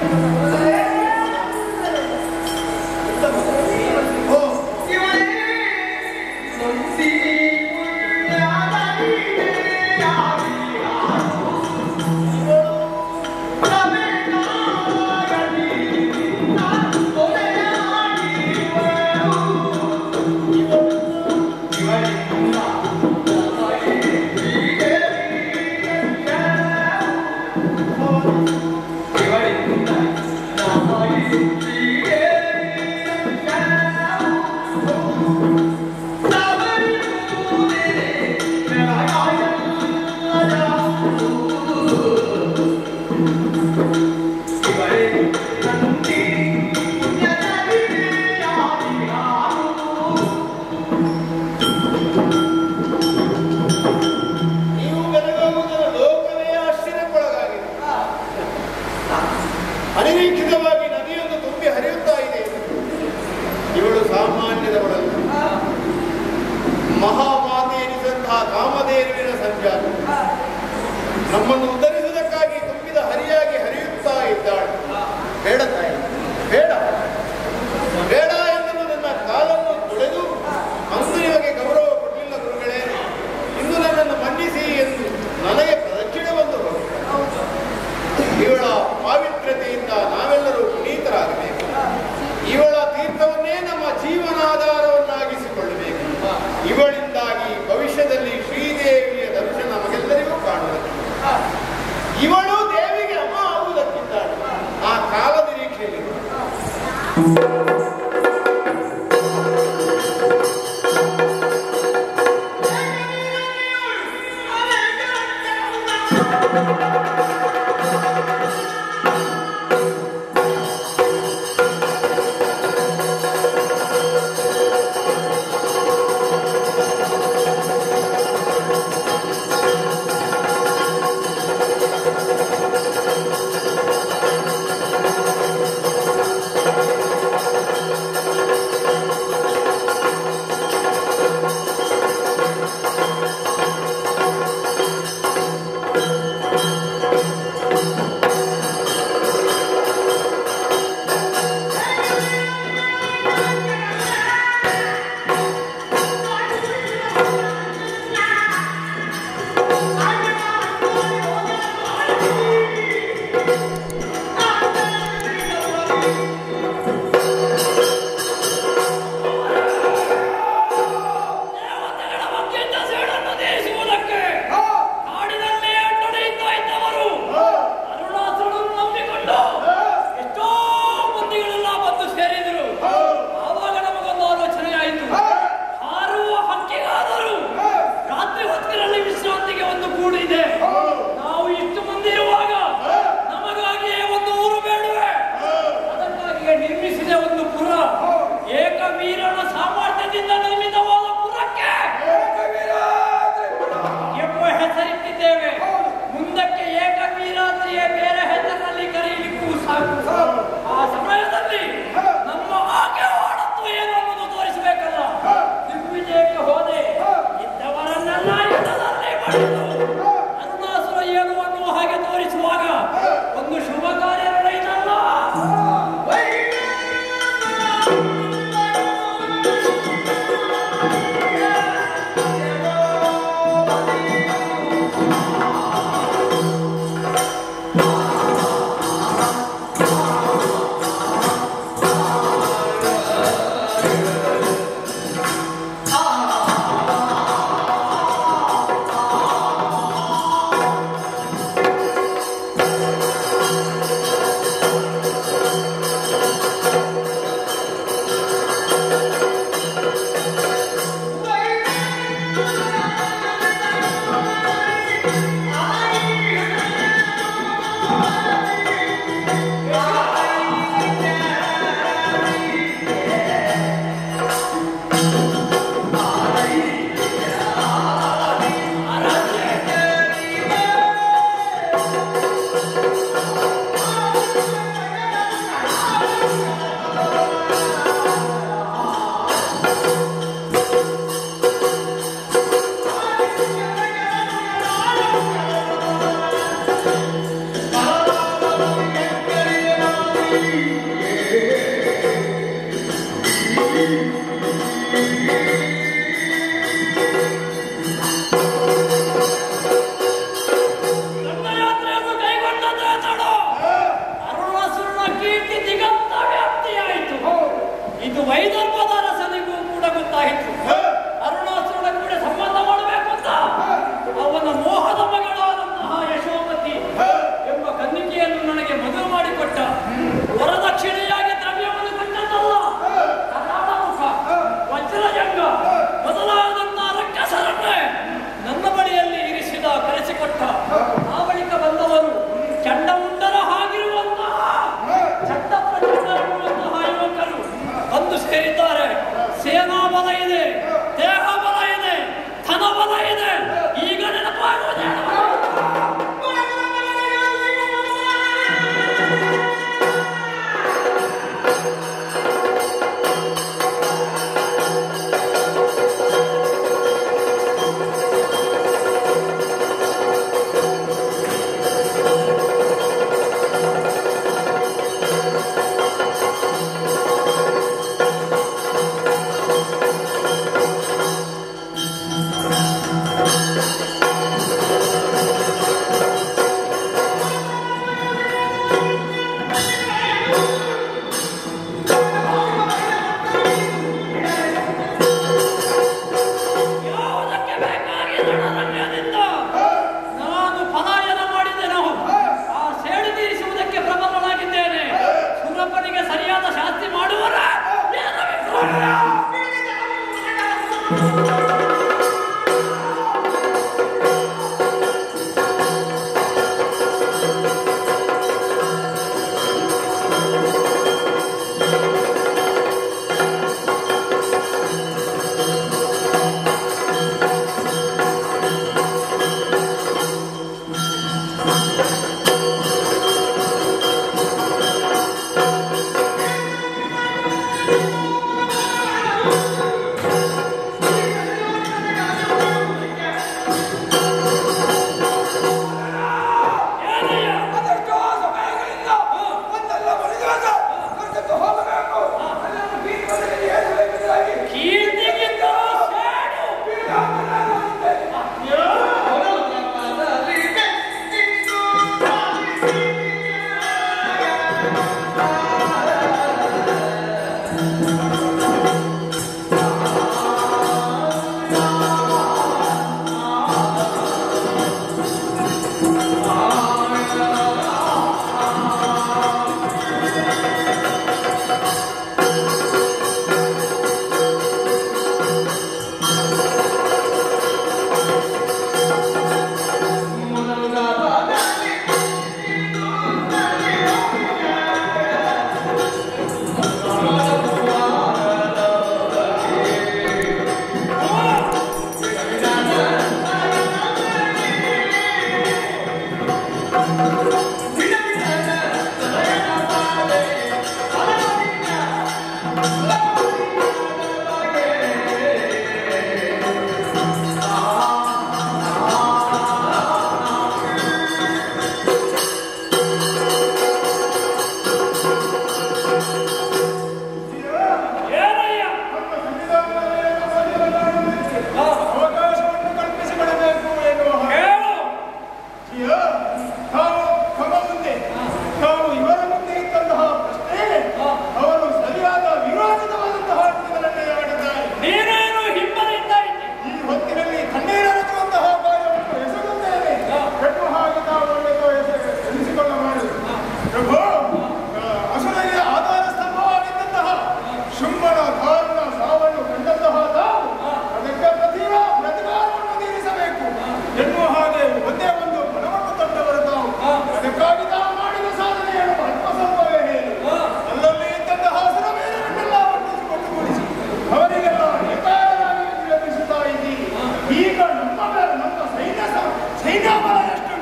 ಅನಿರೀಕ್ಷಿತವಾಗಿ ನದಿಯೊಂದು ತುಂಬಿ ಹರಿಯುತ್ತಾ ಇದೆ. ಇವಳು ಸಾಮಾನ್ಯದವಳಲ್ಲ, ಮಹಾಮಾತೆ ಎನಿಸಂತಹ ಕಾಮಧೇನುವಿನ ಸಂಜಾತ. ನಮ್ಮನ್ನು ಉದ್ಧರಿಸುವುದಕ್ಕಾಗಿ ತುಂಬಿದ ಹರಿಯಾಗಿ ಹರಿಯುತ್ತಾ ಇದ್ದಾಳೆ. ಬೇಡ ತಾಯಿ, ಬೇಡ ಬೇಡ ಎನ್ನಲು ನನ್ನ ಕಾಲನ್ನು ತೊಳೆದು ಅಂದು ನಿಮಗೆ ಗೌರವ ಕೊಡಲಿಲ್ಲ ಗುರುಗಳೇ. ಇಂದು ನನ್ನನ್ನು ಮನ್ನಿಸಿ ಎಂದು ನನಗೆ ಪ್ರದಕ್ಷಿಣೆ ಬಂದು ಇವಳ ಪಾವಿತ್ರ್ಯತೆಯಿಂದ ನಾವೆಲ್ಲರೂ ಪುನೀತರಾಗಬೇಕು. ಇವಳ ತೀರ್ಥವನ್ನೇ ನಮ್ಮ ಜೀವನಾಧಾರವನ್ನಾಗಿಸಿಕೊಳ್ಳಬೇಕು. ಇವಳಿಂದಾಗಿ ಭವಿಷ್ಯದಲ್ಲಿ ಶ್ರೀದೇವಿಯ ದರ್ಶನ ನಮಗೆಲ್ಲರಿಗೂ ಕಾಣುವುದು. ಇವಳು ದೇವಿಗೆ ಅಮ್ಮ ಆಗುವುದಕ್ಕಿದ್ದಾಳೆ. ಆ ಕಾಲ ನಿರೀಕ್ಷೆಯಲ್ಲಿ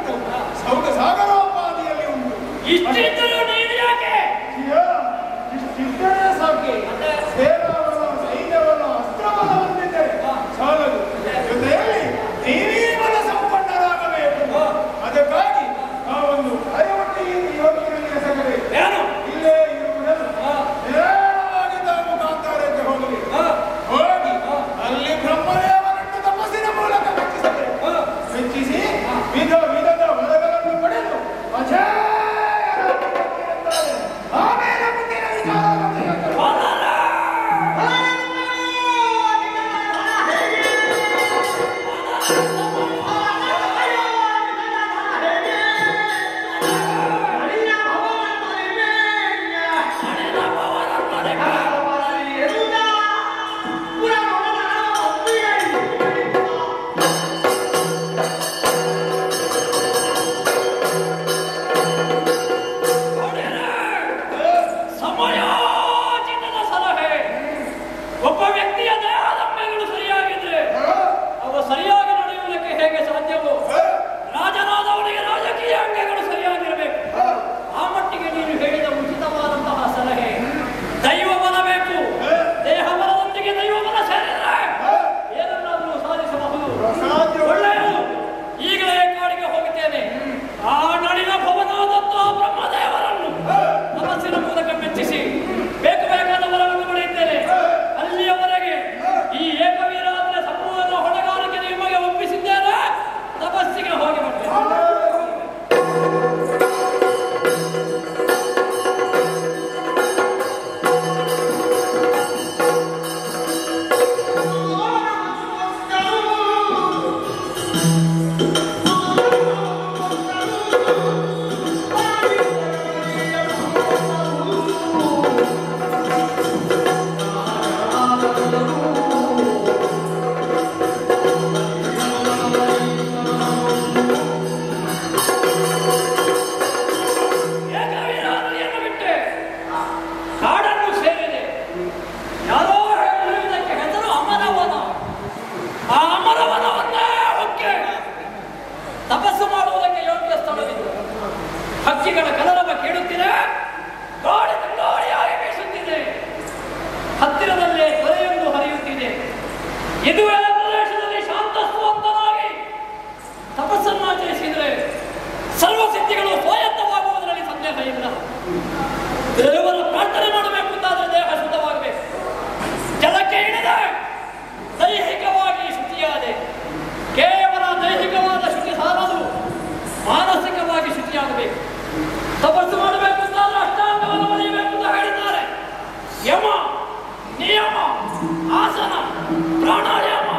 ಉಂಟು, ಸೌದ ಸಾಗರೋಪಾದಿಯಲ್ಲಿ ಉಂಟು. ಇಷ್ಟಿದ್ದರೂ ನೀನು ಯಾಕೆ ಇಷ್ಟಿದ್ದರೆ ಸಾಕೆ. ಸೇನಾಬಲ, ಸೈನ್ಯಬಲ, ಅಸ್ತ್ರಬಲ ಹೊಂದಿದ್ದರೆ ಸಾಲದು. ಜೊತೆಯಲ್ಲಿ ದೇವೀ ಬಲ ಸಂಪನ್ನರಾಗಬೇಕು. ಅದಕ್ಕಾಗಿ ನಾವೊಂದು ಭಯವೊಟ್ಟಿ ಯೋಗಿಗಳಿಗೆ ಎಸಗಬೇಕು. ಏನು ಇಲ್ಲೇ ಇರುವುದನ್ನು ನೇರವಾಗಿ ತಾವು ಕಾಂತಾರಕ್ಕೆ ಹೋಗಲಿ. ಹೋಗಿ ಅಲ್ಲಿ ಬ್ರಹ್ಮದೇವನನ್ನು ತಪಸ್ಸಿನ ಮೂಲಕ ಮೆಚ್ಚಿಸಬೇಕು. ಮೆಚ್ಚಿಸಿ ವಿಧ ವಿಧದ ವರಗಳನ್ನು ಪಡೆದು ಆಮೇಲೆ ಮುಂದಿನ ಸಮಯೋಚಿತದ ಸಲಹೆ. ಒಬ್ಬ ವ್ಯಕ್ತಿಯ ದೇಹದಂಬೆಗಳು ಸರಿಯಾಗಿದ್ರೆ ಅವ ಸರಿಯಾಗಿ ನಡೆಯುವುದಕ್ಕೆ ಹೇಗೆ ಸಾಧ್ಯವೋ, ರಾಜನಾದವನಿಗೆ ರಾಜಕೀಯ ಅಂಗಗಳು ಸರಿಯಾಗಿರಬೇಕು. ಆ ಮಟ್ಟಿಗೆ ನೀನು ಹೇಳಿದ ಉಚಿತವಾದಂತಹ ಸಲಹೆ. ದೈವ ಬಲ ಬೇಕು. ದೇಹ ಬಲದೊಂದಿಗೆ ದೈವ ಬಲ ಸೇರಿದ್ರೆ ಏನನ್ನಾದರೂ ಸಾಧಿಸಬಹುದು. ಒಳ್ಳೆಯದು. ಈಗಲೇ ಕಾಡಿಗೆ ಹೋಗುತ್ತೇನೆ. ಆ ನಳಿನ ಭವನಾದಂತ ಬ್ರಹ್ಮದೇವರನ್ನು ತಪಸ್ಸಿನ ಮೂಲಕ ಮೆಚ್ಚಿಸಿ ಬೇಕು ಬೇಕಾದ ವರವನ್ನು ಪಡೆಯುತ್ತೇನೆ. ಅಲ್ಲಿಯವರೆಗೆ ಈ ಏಕವೀರಾದ್ರೆ ಸಂಪೂರ್ಣ ಹೊಣೆಗಾರಿಕೆ ನಿಮಗೆ ಒಪ್ಪಿಸಿದ್ದೇನೆ. ತಪಸ್ಸಿಗೆ ಹೋಗಿ ಬರ್ತೇನೆ. ಏಕವೀರಾದ್ರಿಯನ್ನು ಬಿಟ್ಟೆ ಕಾಡನ್ನು ಸೇರಿದೆ. ಯಾರೋ ಹೇಳುವುದಕ್ಕೆ ಹೆಸರು ಅಮರವನ. ಆ ಅಮರವನವನ್ನೇ ಹೊಕ್ಕೆ ತಪಸ್ಸು ಮಾಡುವುದಕ್ಕೆ ಯೋಗ್ಯ ಸ್ಥಳವಿದೆ. ಹಕ್ಕಿಗಳ ಕಲರವ ಕೇಳುತ್ತಿದೆ. ಗಾಳಿ ತಂಗಾಳಿಯಾಗಿ ಬೀಸುತ್ತಿದೆ. ಹತ್ತಿರದಲ್ಲೇ ತೊರೆಯೊಂದು ಹರಿಯುತ್ತಿದೆ. ಇದುವೇ ಪ್ರದೇಶದಲ್ಲಿ ಶಾಂತಸ್ವಂತನಾಗಿ ತಪಸ್ಸನ್ನಾಚರಿಸಿದರೆ ಸರ್ವಸಿದ್ಧಿಗಳು ಸ್ವಾಯತ್ತವಾಗುವುದರಲ್ಲಿ ಸಂದೇಹ ಇಲ್ಲ. ದೇವರ ಪ್ರಾರ್ಥನೆ ಮಾಡಬೇಕು ಅಂತಾದ್ರೆ ದೇಹ ಶುದ್ಧವಾಗಬೇಕು. ಜಲಕ್ಕೆ ಇಳಿದ ದೈಹಿಕವಾಗಿ ಶುಚಿಯಾದೆ. ಕೇವಲ ದೈಹಿಕವಾದ ಶುಚಿ ಸಾಲದು, ಮಾನಸಿಕವಾಗಿ ಶುಚಿಯಾಗಬೇಕು. ತಪಸ್ಸು ಮಾಡಬೇಕು ಅಂತಾದ್ರೆ ಅಷ್ಟಾಂಗವನ್ನು ಬರೆಯಬೇಕು ಅಂತ ಹೇಳಿದ್ದಾರೆ. ಯಮ, ನಿಯಮ, ಆಸನ, ಪ್ರಾಣಾಯಾಮ,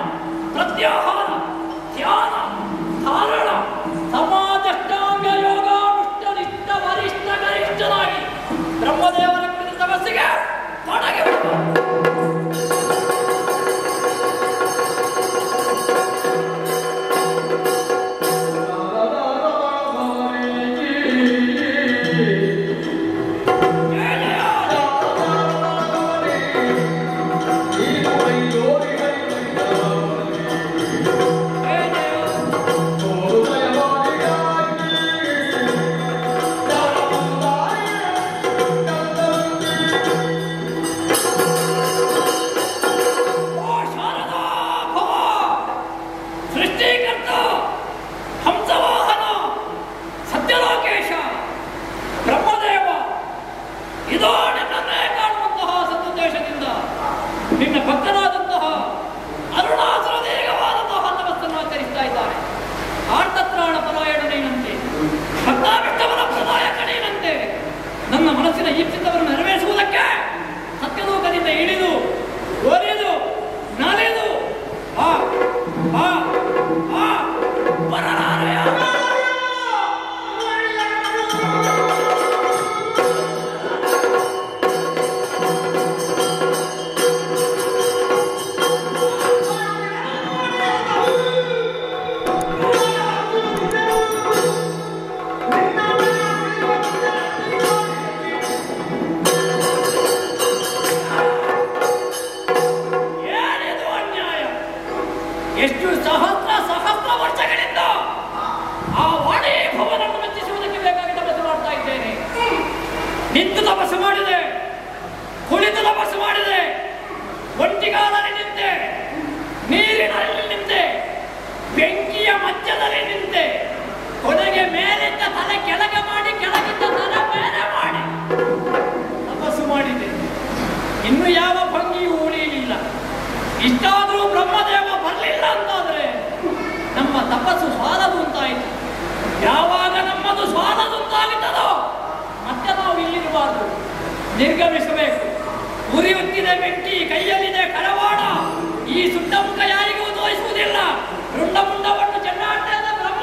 ವೈಭವನನ್ನು ಮೆಚ್ಚಿಸುವುದಕ್ಕೆ ಬೇಕಾಗಿ ತಪಸ್ಸು ಮಾಡ್ತಾ ಇದ್ದೇನೆ. ನಿಂತು ತಪಸ್ಸು ಮಾಡಿದೆ, ಕುಳಿತು ತಪಸ್ಸು ಮಾಡಿದೆ, ಒಂಟಿಗಾಲಲ್ಲಿ ನಿಂತೆ, ನೀರಿನಲ್ಲಿ ನಿಂತೆ, ಬೆಂಕಿಯ ಮಧ್ಯದಲ್ಲಿ ನಿಂತೆ, ಕೊನೆಗೆ ಮೇಲಿದ್ದ ತಲೆ ಕೆಳಗೆ ಮಾಡಿ, ಕೆಳಗಿದ್ದ ತಲೆ ಮೇಲೆ ಮಾಡಿ ತಪಸ್ಸು ಮಾಡಿದೆ. ಇನ್ನು ಯಾವ ಭಂಗಿಯೂ ಉಳಿಯಲಿಲ್ಲ. ಇಷ್ಟಾದರೂ ಬ್ರಹ್ಮದೇವ ಬರಲಿಲ್ಲ ಅಂತಾದ್ರೆ ನಮ್ಮ ತಪಸ್ಸು ಸಾಲದು ಅಂತಾಯಿತು. ಯಾವಾಗ ನಮ್ಮದು ಸಾಲದು ಅಂತಾಗುತ್ತದೋ ಮತ್ತೆ ನಾವು ಇಲ್ಲಿರಬಾರದು, ನಿರ್ಗಮಿಸಬೇಕು. ಉರಿಯುತ್ತಿದೆ ಬೆಂಕಿ, ಕೈಯಲ್ಲಿದೆ ಕರವಾಡ, ಈ ಸುಟ್ಟ ಮುಖ ಯಾರಿಗೂ ತೋರಿಸುವುದಿಲ್ಲ. ರುಂಡ ಮುಂಡವನ್ನು ಚೆನ್ನಾಟದ ಬ್ರಹ್ಮ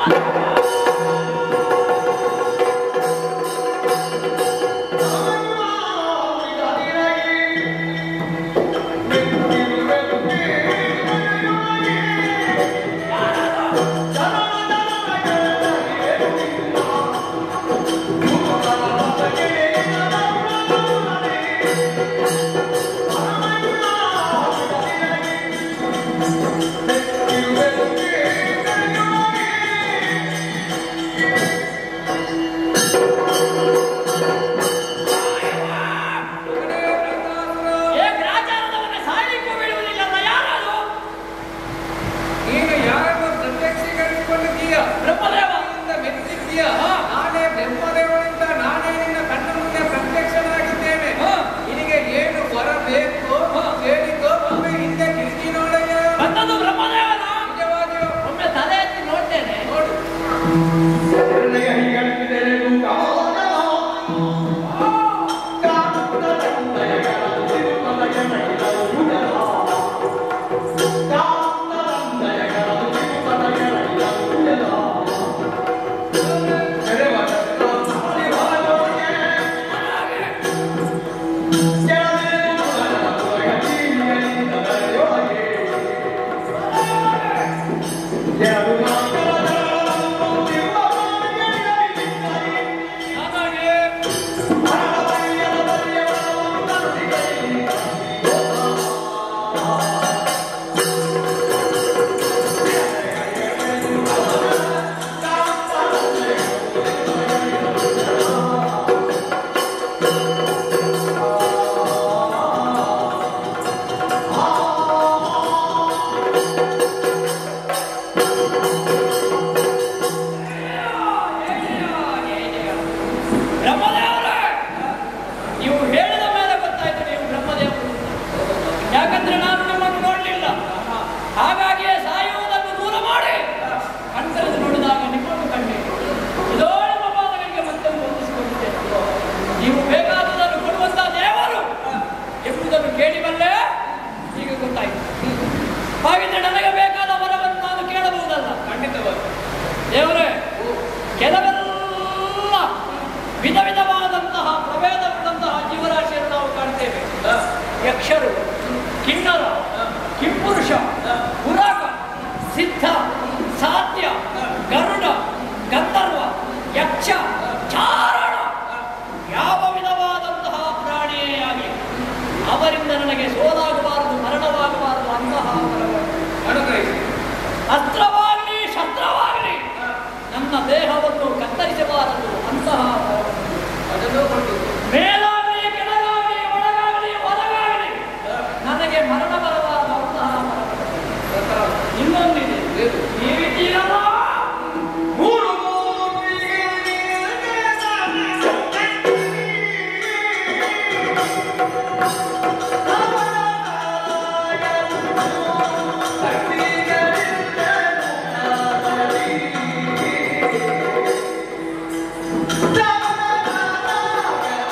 ಯಕ್ಷರು, ಕಿನ್ನರ, ಕಿಂಪುರುಷ, ಪುರಾಕ, ಸಿದ್ಧ, ಸಾಧ್ಯ, ಗರುಡ, ಗಂಧರ್ವ, ಯಕ್ಷ, ಚಾರಣ, ಯಾವ ವಿಧವಾದಂತಹ ಪ್ರಾಣಿಯೇ ಆಗಲಿ ಅವರಿಂದ ನನಗೆ ಸೋಲಾಗಬಾರದು, ಮರಣವಾಗಬಾರದು ಅಂತಹ ಅನುಗ್ರಹಿಸಿ. ಅಸ್ತ್ರವಾಗಲಿ ಶಸ್ತ್ರವಾಗಲಿ ನನ್ನ ದೇಹವನ್ನು ಕತ್ತರಿಸಬಾರದು ಅಂತಹ ಅದನ್ನು ಮೇಲಾಗಲಿ ಕೆಳಗಾಗಲಿ ಒಳಗಾಗಲಿ ಹೊರಗಾಗಲಿ ನನಗೆ ಮರಣ ಬರಬಾರದು ಅಂತಹ ಇನ್ನೊಂದಿದೆ. ನೀವಿದ್ದೀರಲ್ಲ Yeah.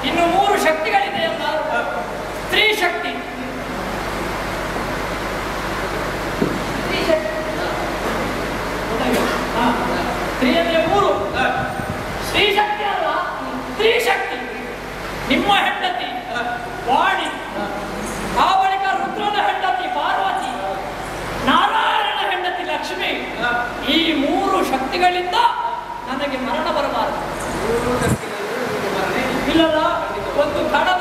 ಇನ್ನು ಮೂರು ಶಕ್ತಿಗಳಿದೆ ಅಲ್ಲ, ಸ್ತ್ರೀ ಶಕ್ತಿ, ಸ್ತ್ರೀ ಶಕ್ತಿ ಹಾ, ಸ್ತ್ರೀ ಅಂದ್ರೆ ಮೂರು, ಸ್ತ್ರೀ ಶಕ್ತಿ ಅಲ್ಲ, ಸ್ತ್ರೀ ಶಕ್ತಿ. ನಿಮ್ಮ ಹೆಂಡತಿ ವಾಣಿ, ಆ ಬಳಿಕ ರುದ್ರನ ಹೆಂಡತಿ ಪಾರ್ವತಿ, ನಾರಾಯಣನ ಹೆಂಡತಿ ಲಕ್ಷ್ಮಿ. ಈ ಮೂರು ಶಕ್ತಿಗಳಿಂದ ನನಗೆ ಮರಣ ಬರಬಾರದು. ಇಲ್ಲಲ್ಲ, ಒಂದು ಕಣ